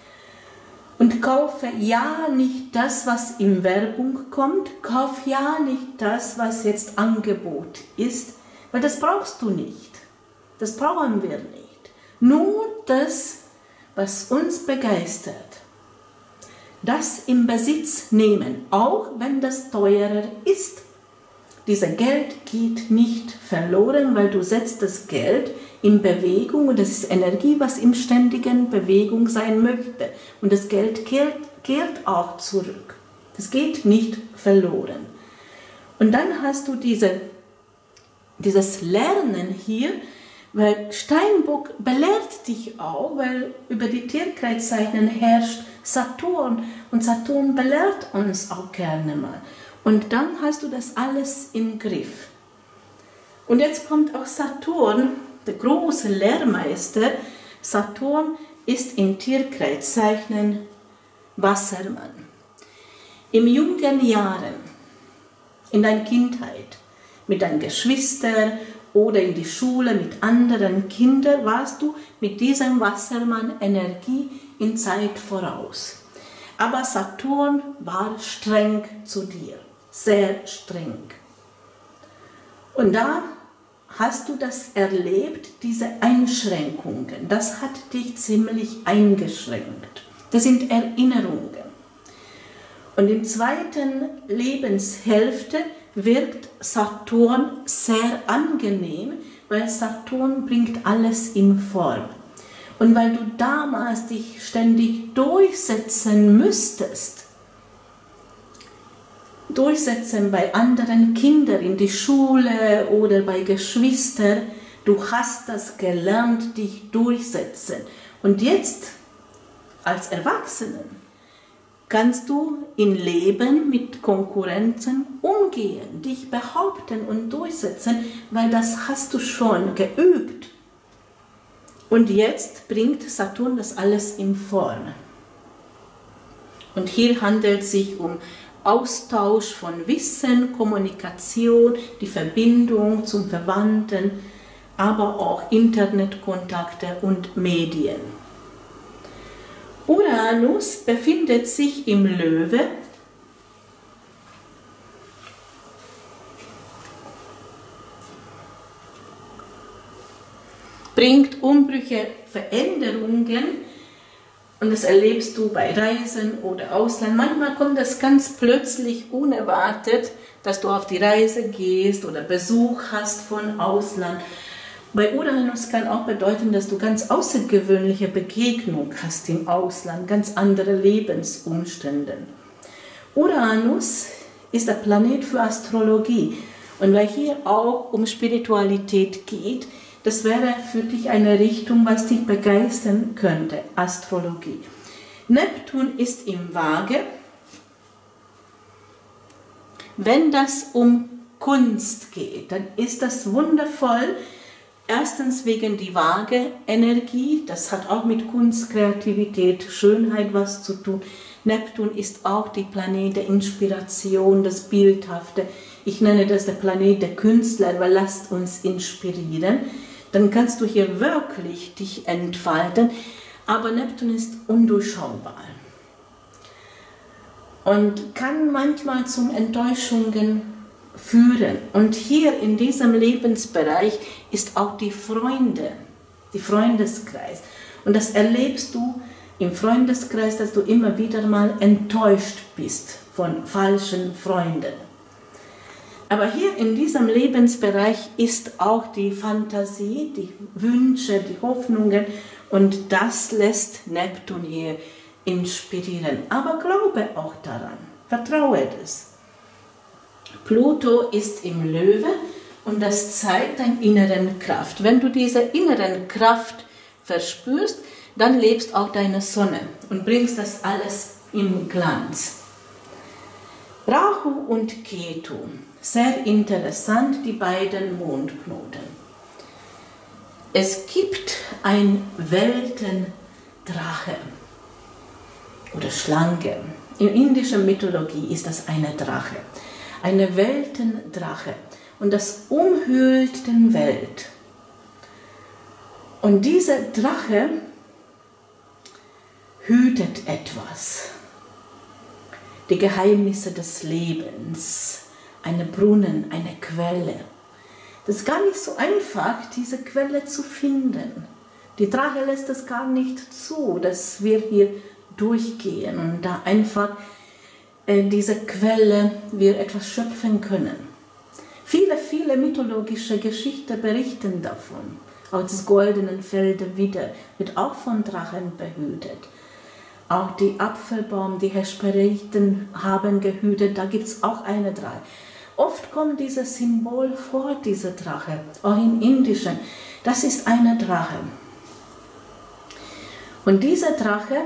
Speaker 1: Und kaufe ja nicht das, was in Werbung kommt, kauf ja nicht das, was jetzt Angebot ist, weil das brauchst du nicht. Das brauchen wir nicht. Nur das, was uns begeistert. Das im Besitz nehmen, auch wenn das teurer ist. Dieses Geld geht nicht verloren, weil du setzt das Geld in Bewegung und das ist Energie, was in ständigen Bewegung sein möchte. Und das Geld kehrt, kehrt auch zurück. Das geht nicht verloren. Und dann hast du diese, dieses Lernen hier, weil Steinbock belehrt dich auch, weil über die Tierkreiszeichen herrscht Saturn und Saturn belehrt uns auch gerne mal. Und dann hast du das alles im Griff. Und jetzt kommt auch Saturn, der große Lehrmeister. Saturn ist im Tierkreiszeichen Wassermann. Im jungen Jahren, in deiner Kindheit, mit deinen Geschwistern oder in die Schule mit anderen Kindern, warst du mit diesem Wassermann Energie in Zeit voraus. Aber Saturn war streng zu dir. Sehr streng. Und da hast du das erlebt, diese Einschränkungen. Das hat dich ziemlich eingeschränkt. Das sind Erinnerungen. Und in der zweiten Lebenshälfte wirkt Saturn sehr angenehm, weil Saturn bringt alles in Form. Und weil du damals dich ständig durchsetzen müsstest, durchsetzen bei anderen Kindern in die Schule oder bei Geschwistern. Du hast das gelernt, dich durchsetzen. Und jetzt, als Erwachsenen, kannst du im Leben mit Konkurrenzen umgehen, dich behaupten und durchsetzen, weil das hast du schon geübt. Und jetzt bringt Saturn das alles in Form. Und hier handelt es sich um Austausch von Wissen, Kommunikation, die Verbindung zum Verwandten, aber auch Internetkontakte und Medien. Uranus befindet sich im Löwe, bringt Umbrüche, Veränderungen, und das erlebst du bei Reisen oder Ausland. Manchmal kommt das ganz plötzlich, unerwartet, dass du auf die Reise gehst oder Besuch hast von Ausland. Bei Uranus kann auch bedeuten, dass du ganz außergewöhnliche Begegnungen hast im Ausland, ganz andere Lebensumstände. Uranus ist der Planet für Astrologie. Und weil hier auch um Spiritualität geht, das wäre für dich eine Richtung, was dich begeistern könnte, Astrologie. Neptun ist im Waage. Wenn das um Kunst geht, dann ist das wundervoll. Erstens wegen die Waage-Energie, das hat auch mit Kunst, Kreativität, Schönheit was zu tun. Neptun ist auch die Planet der Inspiration, das Bildhafte. Ich nenne das der Planet der Künstler, weil lasst uns inspirieren. Dann kannst du hier wirklich dich entfalten, aber Neptun ist undurchschaubar und kann manchmal zu Enttäuschungen führen. Und hier in diesem Lebensbereich ist auch die Freunde, die Freundeskreis. Und das erlebst du im Freundeskreis, dass du immer wieder mal enttäuscht bist von falschen Freunden. Aber hier in diesem Lebensbereich ist auch die Fantasie, die Wünsche, die Hoffnungen, und das lässt Neptun hier inspirieren. Aber glaube auch daran, vertraue das. Pluto ist im Löwe und das zeigt deine innere Kraft. Wenn du diese innere Kraft verspürst, dann lebst auch deine Sonne und bringst das alles im Glanz. Rahu und Ketu, sehr interessant, die beiden Mondknoten. Es gibt ein Weltendrache oder Schlange. In indischer Mythologie ist das eine Drache. Eine Weltendrache. Und das umhüllt die Welt. Und dieser Drache hütet etwas. Die Geheimnisse des Lebens. Eine Brunnen, eine Quelle. Das ist gar nicht so einfach, diese Quelle zu finden. Die Drache lässt es gar nicht zu, dass wir hier durchgehen und da einfach äh, diese Quelle wir etwas schöpfen können. Viele, viele mythologische Geschichten berichten davon. Auch das goldene Feld wieder wird auch von Drachen behütet. Auch die Apfelbaum, die Hesperiden haben gehütet, da gibt es auch eine Drache. Oft kommt dieses Symbol vor, diese Drache, auch im Indischen. Das ist eine Drache. Und dieser Drache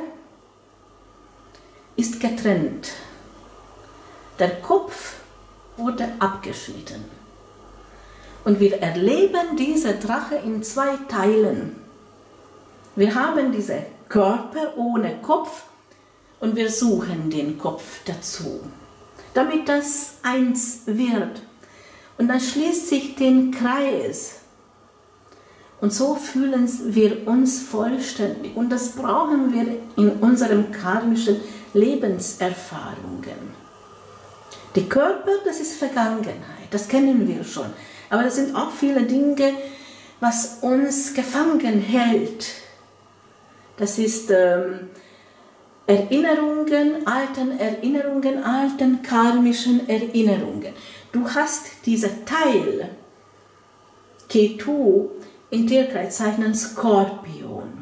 Speaker 1: ist getrennt. Der Kopf wurde abgeschnitten. Und wir erleben diese Drache in zwei Teilen. Wir haben diesen Körper ohne Kopf und wir suchen den Kopf dazu, damit das eins wird. Und dann schließt sich den Kreis. Und so fühlen wir uns vollständig. Und das brauchen wir in unseren karmischen Lebenserfahrungen. Die Körper, das ist Vergangenheit, das kennen wir schon. Aber das sind auch viele Dinge, was uns gefangen hält. Das ist ähm, Erinnerungen, alten Erinnerungen, alten karmischen Erinnerungen. Du hast diesen Teil, Ketu, in Tierkreiszeichen Skorpion.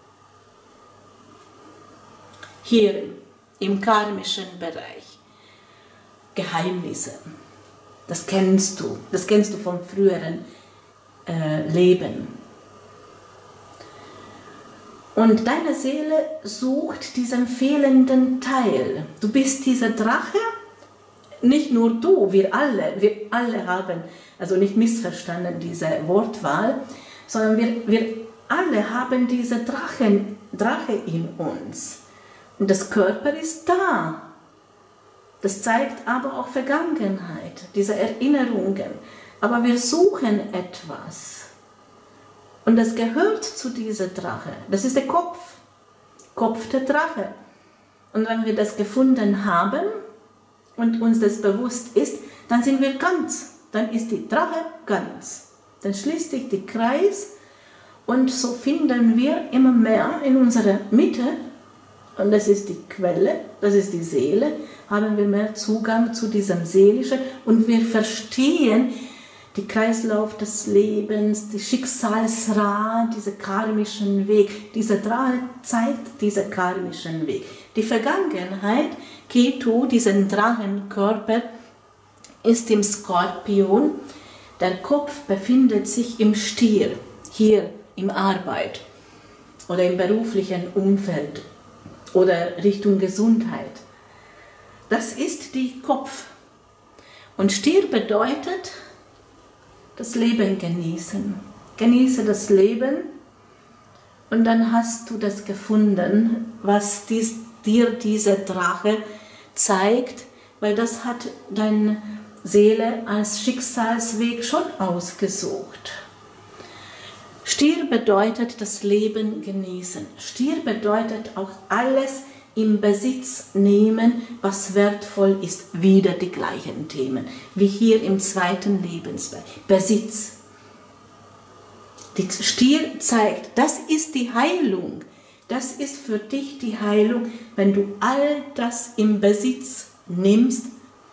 Speaker 1: Hier im karmischen Bereich. Geheimnisse. Das kennst du. Das kennst du vom früheren äh, Leben. Und deine Seele sucht diesen fehlenden Teil. Du bist dieser Drache, nicht nur du, wir alle, wir alle haben, also nicht missverstanden diese Wortwahl, sondern wir, wir alle haben diese Drachen, Drache in uns. Und das Körper ist da. Das zeigt aber auch Vergangenheit, diese Erinnerungen. Aber wir suchen etwas. Und das gehört zu dieser Drache. Das ist der Kopf. Kopf der Drache. Und wenn wir das gefunden haben und uns das bewusst ist, dann sind wir ganz. Dann ist die Drache ganz. Dann schließt sich der Kreis und so finden wir immer mehr in unserer Mitte, und das ist die Quelle, das ist die Seele, haben wir mehr Zugang zu diesem Seelischen und wir verstehen den Kreislauf des Lebens, die Schicksalsrad, diesen karmischen Weg. Dieser Drache zeigt diesen karmischen Weg. Die Vergangenheit, Ketu, diesen Drachenkörper, ist im Skorpion. Der Kopf befindet sich im Stier, hier im Arbeit oder im beruflichen Umfeld oder Richtung Gesundheit. Das ist die Kopf. Und Stier bedeutet, das Leben genießen. Genieße das Leben und dann hast du das gefunden, was dies, dir dieser Drache zeigt, weil das hat deine Seele als Schicksalsweg schon ausgesucht. Stier bedeutet das Leben genießen. Stier bedeutet auch alles im Besitz nehmen, was wertvoll ist. Wieder die gleichen Themen, wie hier im zweiten Lebensbereich. Besitz. Die Stier zeigt, das ist die Heilung. Das ist für dich die Heilung, wenn du all das im Besitz nimmst,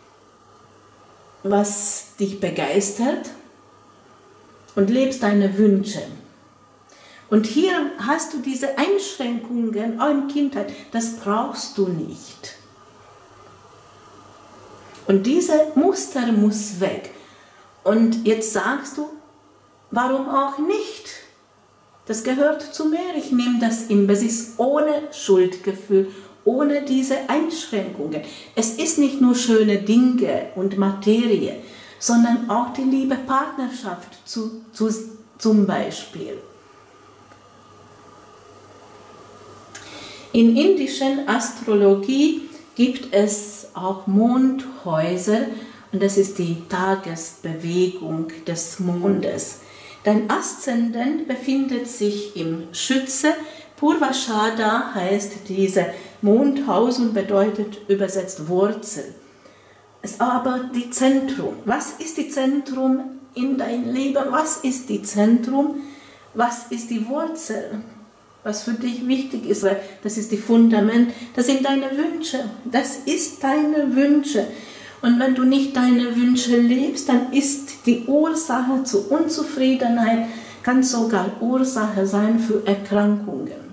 Speaker 1: was dich begeistert und lebst deine Wünsche. Und hier hast du diese Einschränkungen auch in Kindheit, das brauchst du nicht. Und dieses Muster muss weg. Und jetzt sagst du, warum auch nicht? Das gehört zu mir, ich nehme das im Besitz ohne Schuldgefühl, ohne diese Einschränkungen. Es ist nicht nur schöne Dinge und Materie, sondern auch die liebe Partnerschaft zu, zu, zum Beispiel. In indischen Astrologie gibt es auch Mondhäuser und das ist die Tagesbewegung des Mondes. Dein Aszendent befindet sich im Schütze. Purvashada heißt diese Mondhaus und bedeutet übersetzt Wurzel. Es ist aber die Zentrum. Was ist die Zentrum in dein Leben? Was ist die Zentrum? Was ist die Wurzel? Was für dich wichtig ist, weil das ist die Fundament, das sind deine Wünsche, das ist deine Wünsche. Und wenn du nicht deine Wünsche lebst, dann ist die Ursache zur Unzufriedenheit, kann sogar Ursache sein für Erkrankungen.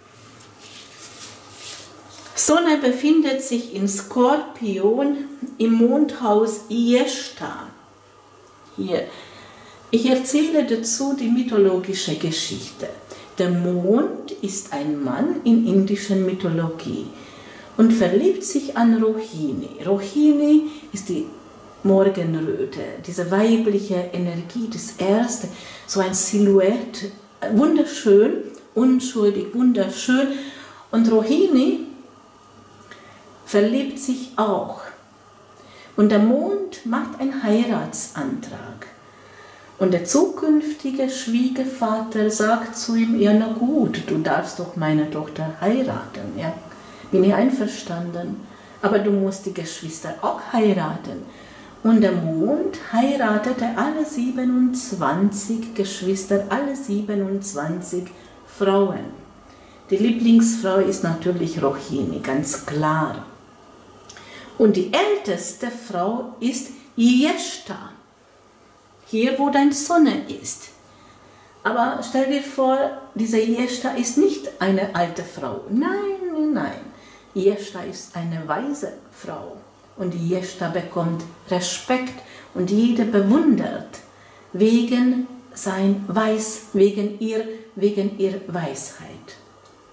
Speaker 1: Sonne befindet sich in Skorpion im Mondhaus Jeshta. Hier. Ich erzähle dazu die mythologische Geschichte. Der Mond ist ein Mann in indischer Mythologie und verliebt sich an Rohini. Rohini ist die Morgenröte, diese weibliche Energie, das Erste, so ein Silhouette, wunderschön, unschuldig, wunderschön. Und Rohini verliebt sich auch. Und der Mond macht einen Heiratsantrag. Und der zukünftige Schwiegervater sagt zu ihm, ja na gut, du darfst doch meine Tochter heiraten. Ja, bin ich einverstanden. Aber du musst die Geschwister auch heiraten. Und der Mond heiratete alle siebenundzwanzig Geschwister, alle siebenundzwanzig Frauen. Die Lieblingsfrau ist natürlich Rohini, ganz klar. Und die älteste Frau ist Jeshta. Hier, wo deine Sonne ist. Aber stell dir vor, diese Jeshta ist nicht eine alte Frau. Nein, nein. Jeshta ist eine weise Frau. Und Jeshta bekommt Respekt und jeder bewundert wegen sein Weiß, wegen ihr, wegen ihrer Weisheit.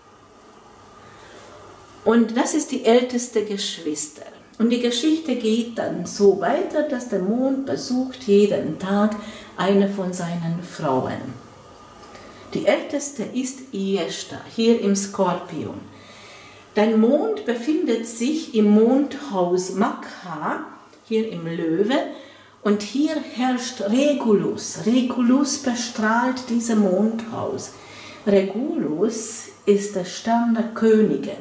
Speaker 1: Und das ist die älteste Geschwister. Und die Geschichte geht dann so weiter, dass der Mond besucht jeden Tag eine von seinen Frauen. Die älteste ist Ieshta, hier im Skorpion. Dein Mond befindet sich im Mondhaus Makha, hier im Löwe, und hier herrscht Regulus. Regulus bestrahlt dieses Mondhaus. Regulus ist der Stern der Könige.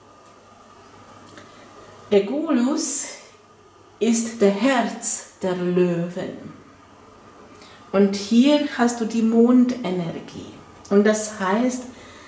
Speaker 1: Regulus ist der Herz der Löwen. Und hier hast du die Mondenergie. Und das heißt,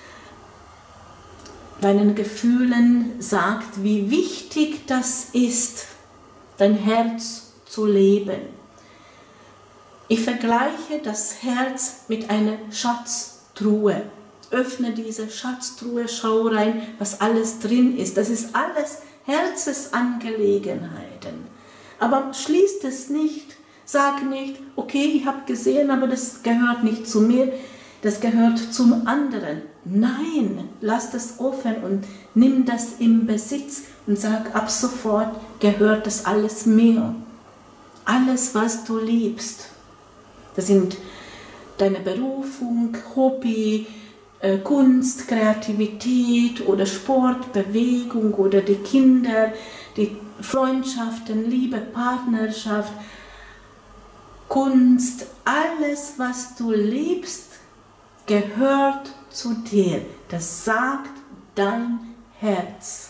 Speaker 1: deinen Gefühlen sagt, wie wichtig das ist, dein Herz zu leben. Ich vergleiche das Herz mit einer Schatztruhe. Öffne diese Schatztruhe, schau rein, was alles drin ist. Das ist alles Herzensangelegenheiten. Aber schließt es nicht. Sag nicht, okay, ich habe gesehen, aber das gehört nicht zu mir, das gehört zum anderen. Nein, lass das offen und nimm das im Besitz und sag, ab sofort gehört das alles mir. Alles, was du liebst. Das sind deine Berufung, Hobby, Kunst, Kreativität oder Sport, Bewegung oder die Kinder, die Freundschaften, Liebe, Partnerschaft, Kunst, alles, was du liebst, gehört zu dir. Das sagt dein Herz.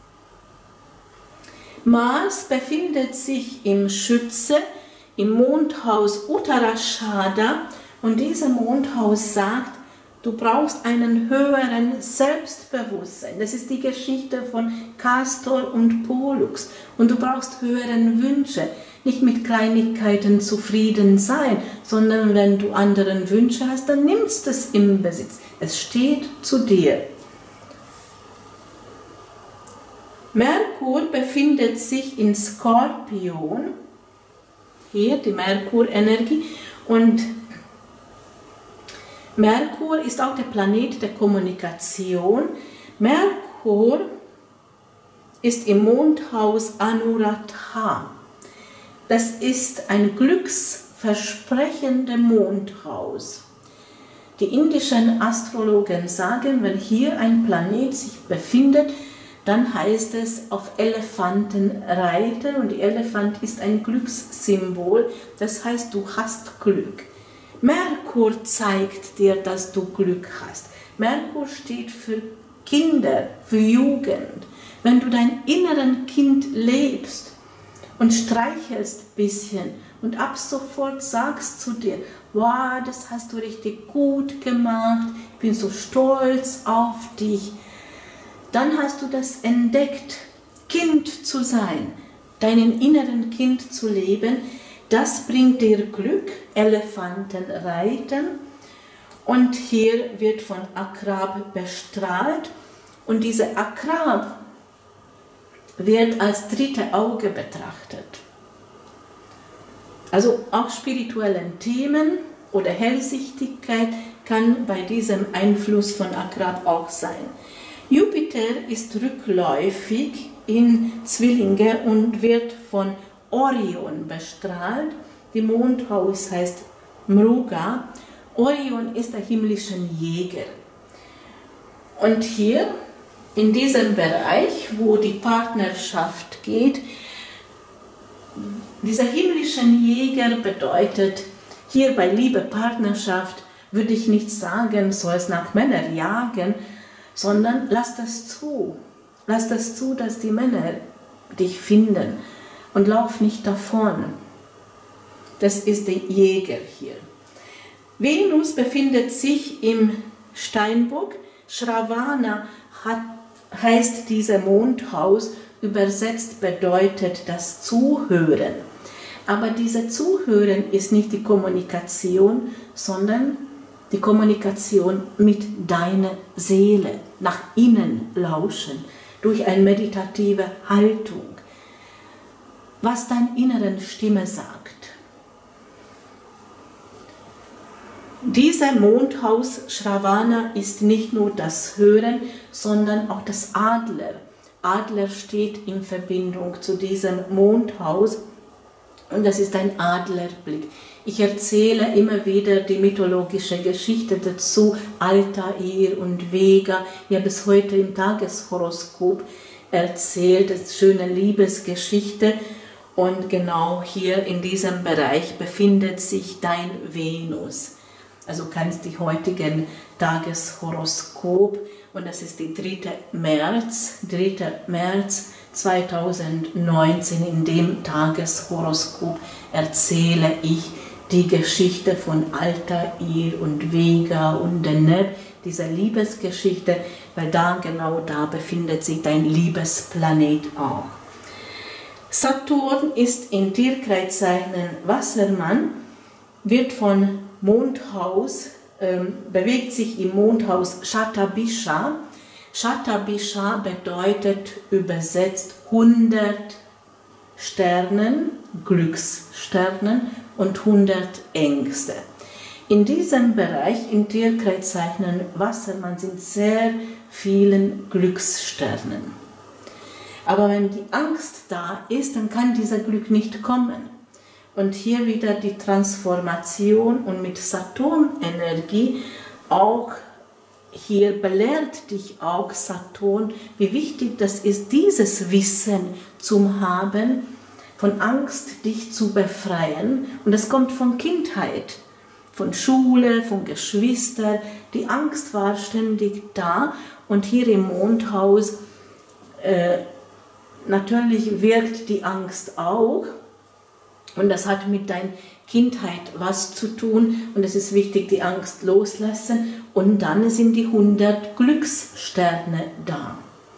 Speaker 1: Mars befindet sich im Schütze, im Mondhaus Uttarashada, und dieses Mondhaus sagt, du brauchst einen höheren Selbstbewusstsein. Das ist die Geschichte von Castor und Pollux. Und du brauchst höheren Wünsche. Nicht mit Kleinigkeiten zufrieden sein, sondern wenn du anderen Wünsche hast, dann nimmst du es im Besitz. Es steht zu dir. Merkur befindet sich in Skorpion. Hier die Merkur-Energie. Und Merkur ist auch der Planet der Kommunikation. Merkur ist im Mondhaus Anuradha. Das ist ein glücksversprechendes Mondhaus. Die indischen Astrologen sagen, wenn hier ein Planet sich befindet, dann heißt es auf Elefanten reiten, und die Elefant ist ein Glückssymbol, das heißt, du hast Glück. Merkur zeigt dir, dass du Glück hast. Merkur steht für Kinder, für Jugend. Wenn du dein inneren Kind lebst und streichelst ein bisschen und ab sofort sagst zu dir, wow, das hast du richtig gut gemacht, ich bin so stolz auf dich, dann hast du das entdeckt, Kind zu sein, deinen inneren Kind zu leben. Das bringt dir Glück, Elefanten reiten, und hier wird von Akrab bestrahlt, und dieser Akrab wird als dritte Auge betrachtet. Also auch spirituellen Themen oder Hellsichtigkeit kann bei diesem Einfluss von Akrab auch sein. Jupiter ist rückläufig in Zwillinge und wird von Orion bestrahlt. Die Mondhaus heißt Mruga. Orion ist der himmlische Jäger. Und hier in diesem Bereich, wo die Partnerschaft geht, dieser himmlische Jäger bedeutet, hier bei Liebe, Partnerschaft, würde ich nicht sagen, sollst nach Männern jagen, sondern lass das zu. Lass das zu, dass die Männer dich finden. Und lauf nicht davon. Das ist der Jäger hier. Venus befindet sich im Steinbock. Shravana hat, heißt dieser Mondhaus, übersetzt bedeutet das Zuhören. Aber dieses Zuhören ist nicht die Kommunikation, sondern die Kommunikation mit deiner Seele, nach innen lauschen, durch eine meditative Haltung. Was deine innere Stimme sagt. Dieser Mondhaus Shravana ist nicht nur das Hören, sondern auch das Adler. Adler steht in Verbindung zu diesem Mondhaus und das ist ein Adlerblick. Ich erzähle immer wieder die mythologische Geschichte dazu, Altair und Vega. Ich habe es heute im Tageshoroskop erzählt, das ist eine schöne Liebesgeschichte. Und genau hier in diesem Bereich befindet sich dein Venus. Also kannst du heutigen Tageshoroskop, und das ist der dritte März, dritte März zweitausendneunzehn, in dem Tageshoroskop erzähle ich die Geschichte von Altair und Vega und Deneb, dieser Liebesgeschichte, weil da genau da befindet sich dein Liebesplanet auch. Saturn ist in Tierkreiszeichen Wassermann, wird von Mondhaus, ähm, bewegt sich im Mondhaus Shatabisha. Shatabisha bedeutet übersetzt hundert Sternen, Glückssternen und hundert Ängste. In diesem Bereich, in Tierkreiszeichen Wassermann, sind sehr viele Glückssternen. Aber wenn die Angst da ist, dann kann dieser Glück nicht kommen. Und hier wieder die Transformation und mit Saturn-Energie auch, hier belehrt dich auch Saturn, wie wichtig das ist, dieses Wissen zu haben, von Angst dich zu befreien. Und das kommt von Kindheit, von Schule, von Geschwistern. Die Angst war ständig da und hier im Mondhaus äh, natürlich wirkt die Angst auch. Und das hat mit deiner Kindheit was zu tun und es ist wichtig, die Angst loslassen und dann sind die hundert Glückssterne da.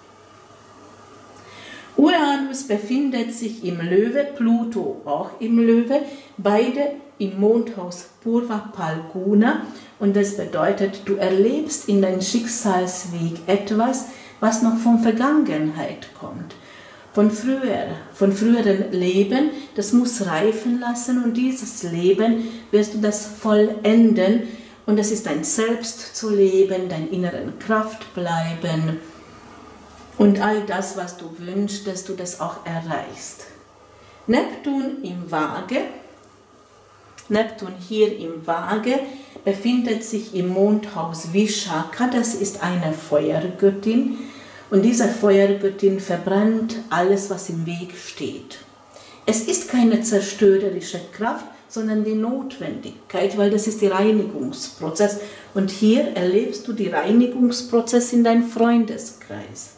Speaker 1: Uranus befindet sich im Löwe, Pluto auch im Löwe, beide im Mondhaus Purva Phalguna und das bedeutet, du erlebst in deinem Schicksalsweg etwas, was noch von Vergangenheit kommt. Von früher, von früheren Leben, das muss reifen lassen und dieses Leben wirst du das vollenden und das ist dein Selbst zu leben, dein inneren Kraft bleiben und all das, was du wünschst, dass du das auch erreichst. Neptun im Waage, Neptun hier im Waage befindet sich im Mondhaus Vishaka, das ist eine Feuergöttin. Und diese Feuergöttin verbrennt alles, was im Weg steht. Es ist keine zerstörerische Kraft, sondern die Notwendigkeit, weil das ist der Reinigungsprozess. Und hier erlebst du den Reinigungsprozess in deinem Freundeskreis.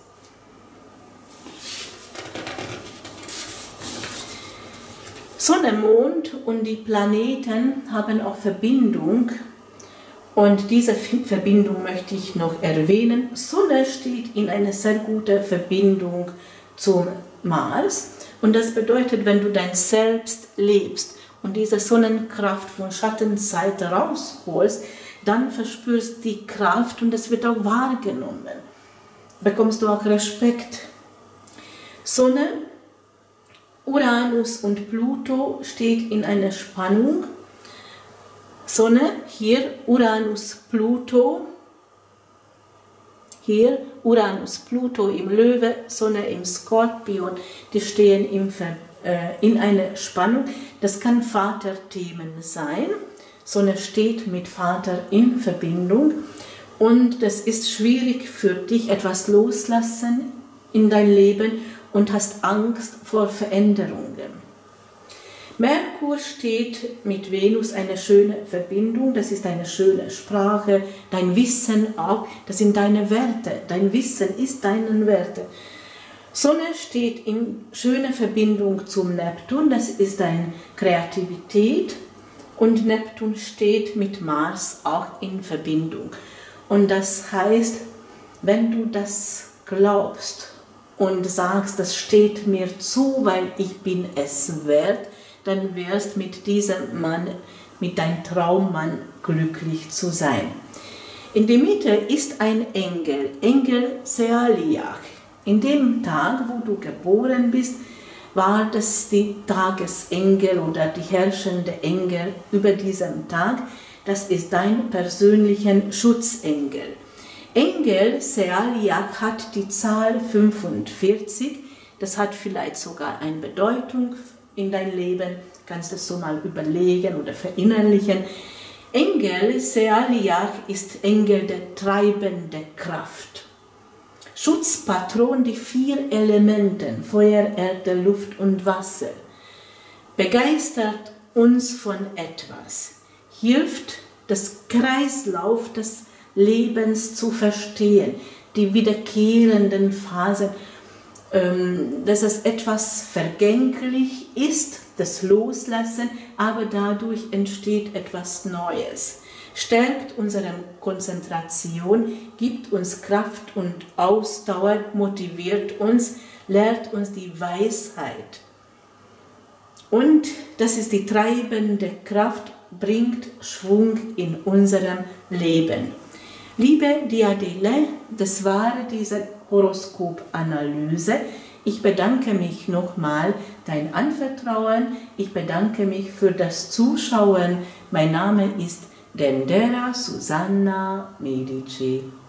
Speaker 1: Sonne, Mond und die Planeten haben auch Verbindung. Und diese Verbindung möchte ich noch erwähnen. Sonne steht in einer sehr guten Verbindung zum Mars. Und das bedeutet, wenn du dein Selbst lebst und diese Sonnenkraft von Schattenseite rausholst, dann verspürst du die Kraft und das wird auch wahrgenommen. Bekommst du auch Respekt. Sonne, Uranus und Pluto steht in einer Spannung. Sonne, hier Uranus, Pluto, hier Uranus, Pluto im Löwe, Sonne im Skorpion, die stehen im, äh, in einer Spannung. Das kann Vaterthemen sein. Sonne steht mit Vater in Verbindung und das ist schwierig für dich, etwas loslassen in dein Leben und hast Angst vor Veränderungen. Merkur steht mit Venus eine schöne Verbindung, das ist eine schöne Sprache, dein Wissen auch, das sind deine Werte, dein Wissen ist deine Werte. Sonne steht in schöner Verbindung zum Neptun, das ist deine Kreativität und Neptun steht mit Mars auch in Verbindung. Und das heißt, wenn du das glaubst und sagst, das steht mir zu, weil ich bin es wert, dann wirst mit diesem Mann, mit deinem Traummann glücklich zu sein. In der Mitte ist ein Engel, Engel Sealiach. In dem Tag, wo du geboren bist, war das die Tagesengel oder die herrschende Engel über diesen Tag. Das ist dein persönlicher Schutzengel. Engel Sealiach hat die Zahl fünfundvierzig, das hat vielleicht sogar eine Bedeutung in dein Leben, kannst du es so mal überlegen oder verinnerlichen. Engel Sealiach ist Engel der treibenden Kraft. Schutzpatron, die vier Elementen, Feuer, Erde, Luft und Wasser, begeistert uns von etwas, hilft, das Kreislauf des Lebens zu verstehen, die wiederkehrenden Phasen, ähm, dass es etwas vergänglich ist, das Loslassen, aber dadurch entsteht etwas Neues. Stärkt unsere Konzentration, gibt uns Kraft und Ausdauer, motiviert uns, lehrt uns die Weisheit. Und das ist die treibende Kraft, bringt Schwung in unserem Leben. Liebe Diadele, das war diese Horoskopanalyse. Ich bedanke mich nochmal dein Anvertrauen. Ich bedanke mich für das Zuschauen. Mein Name ist Dendera Susanna Medici.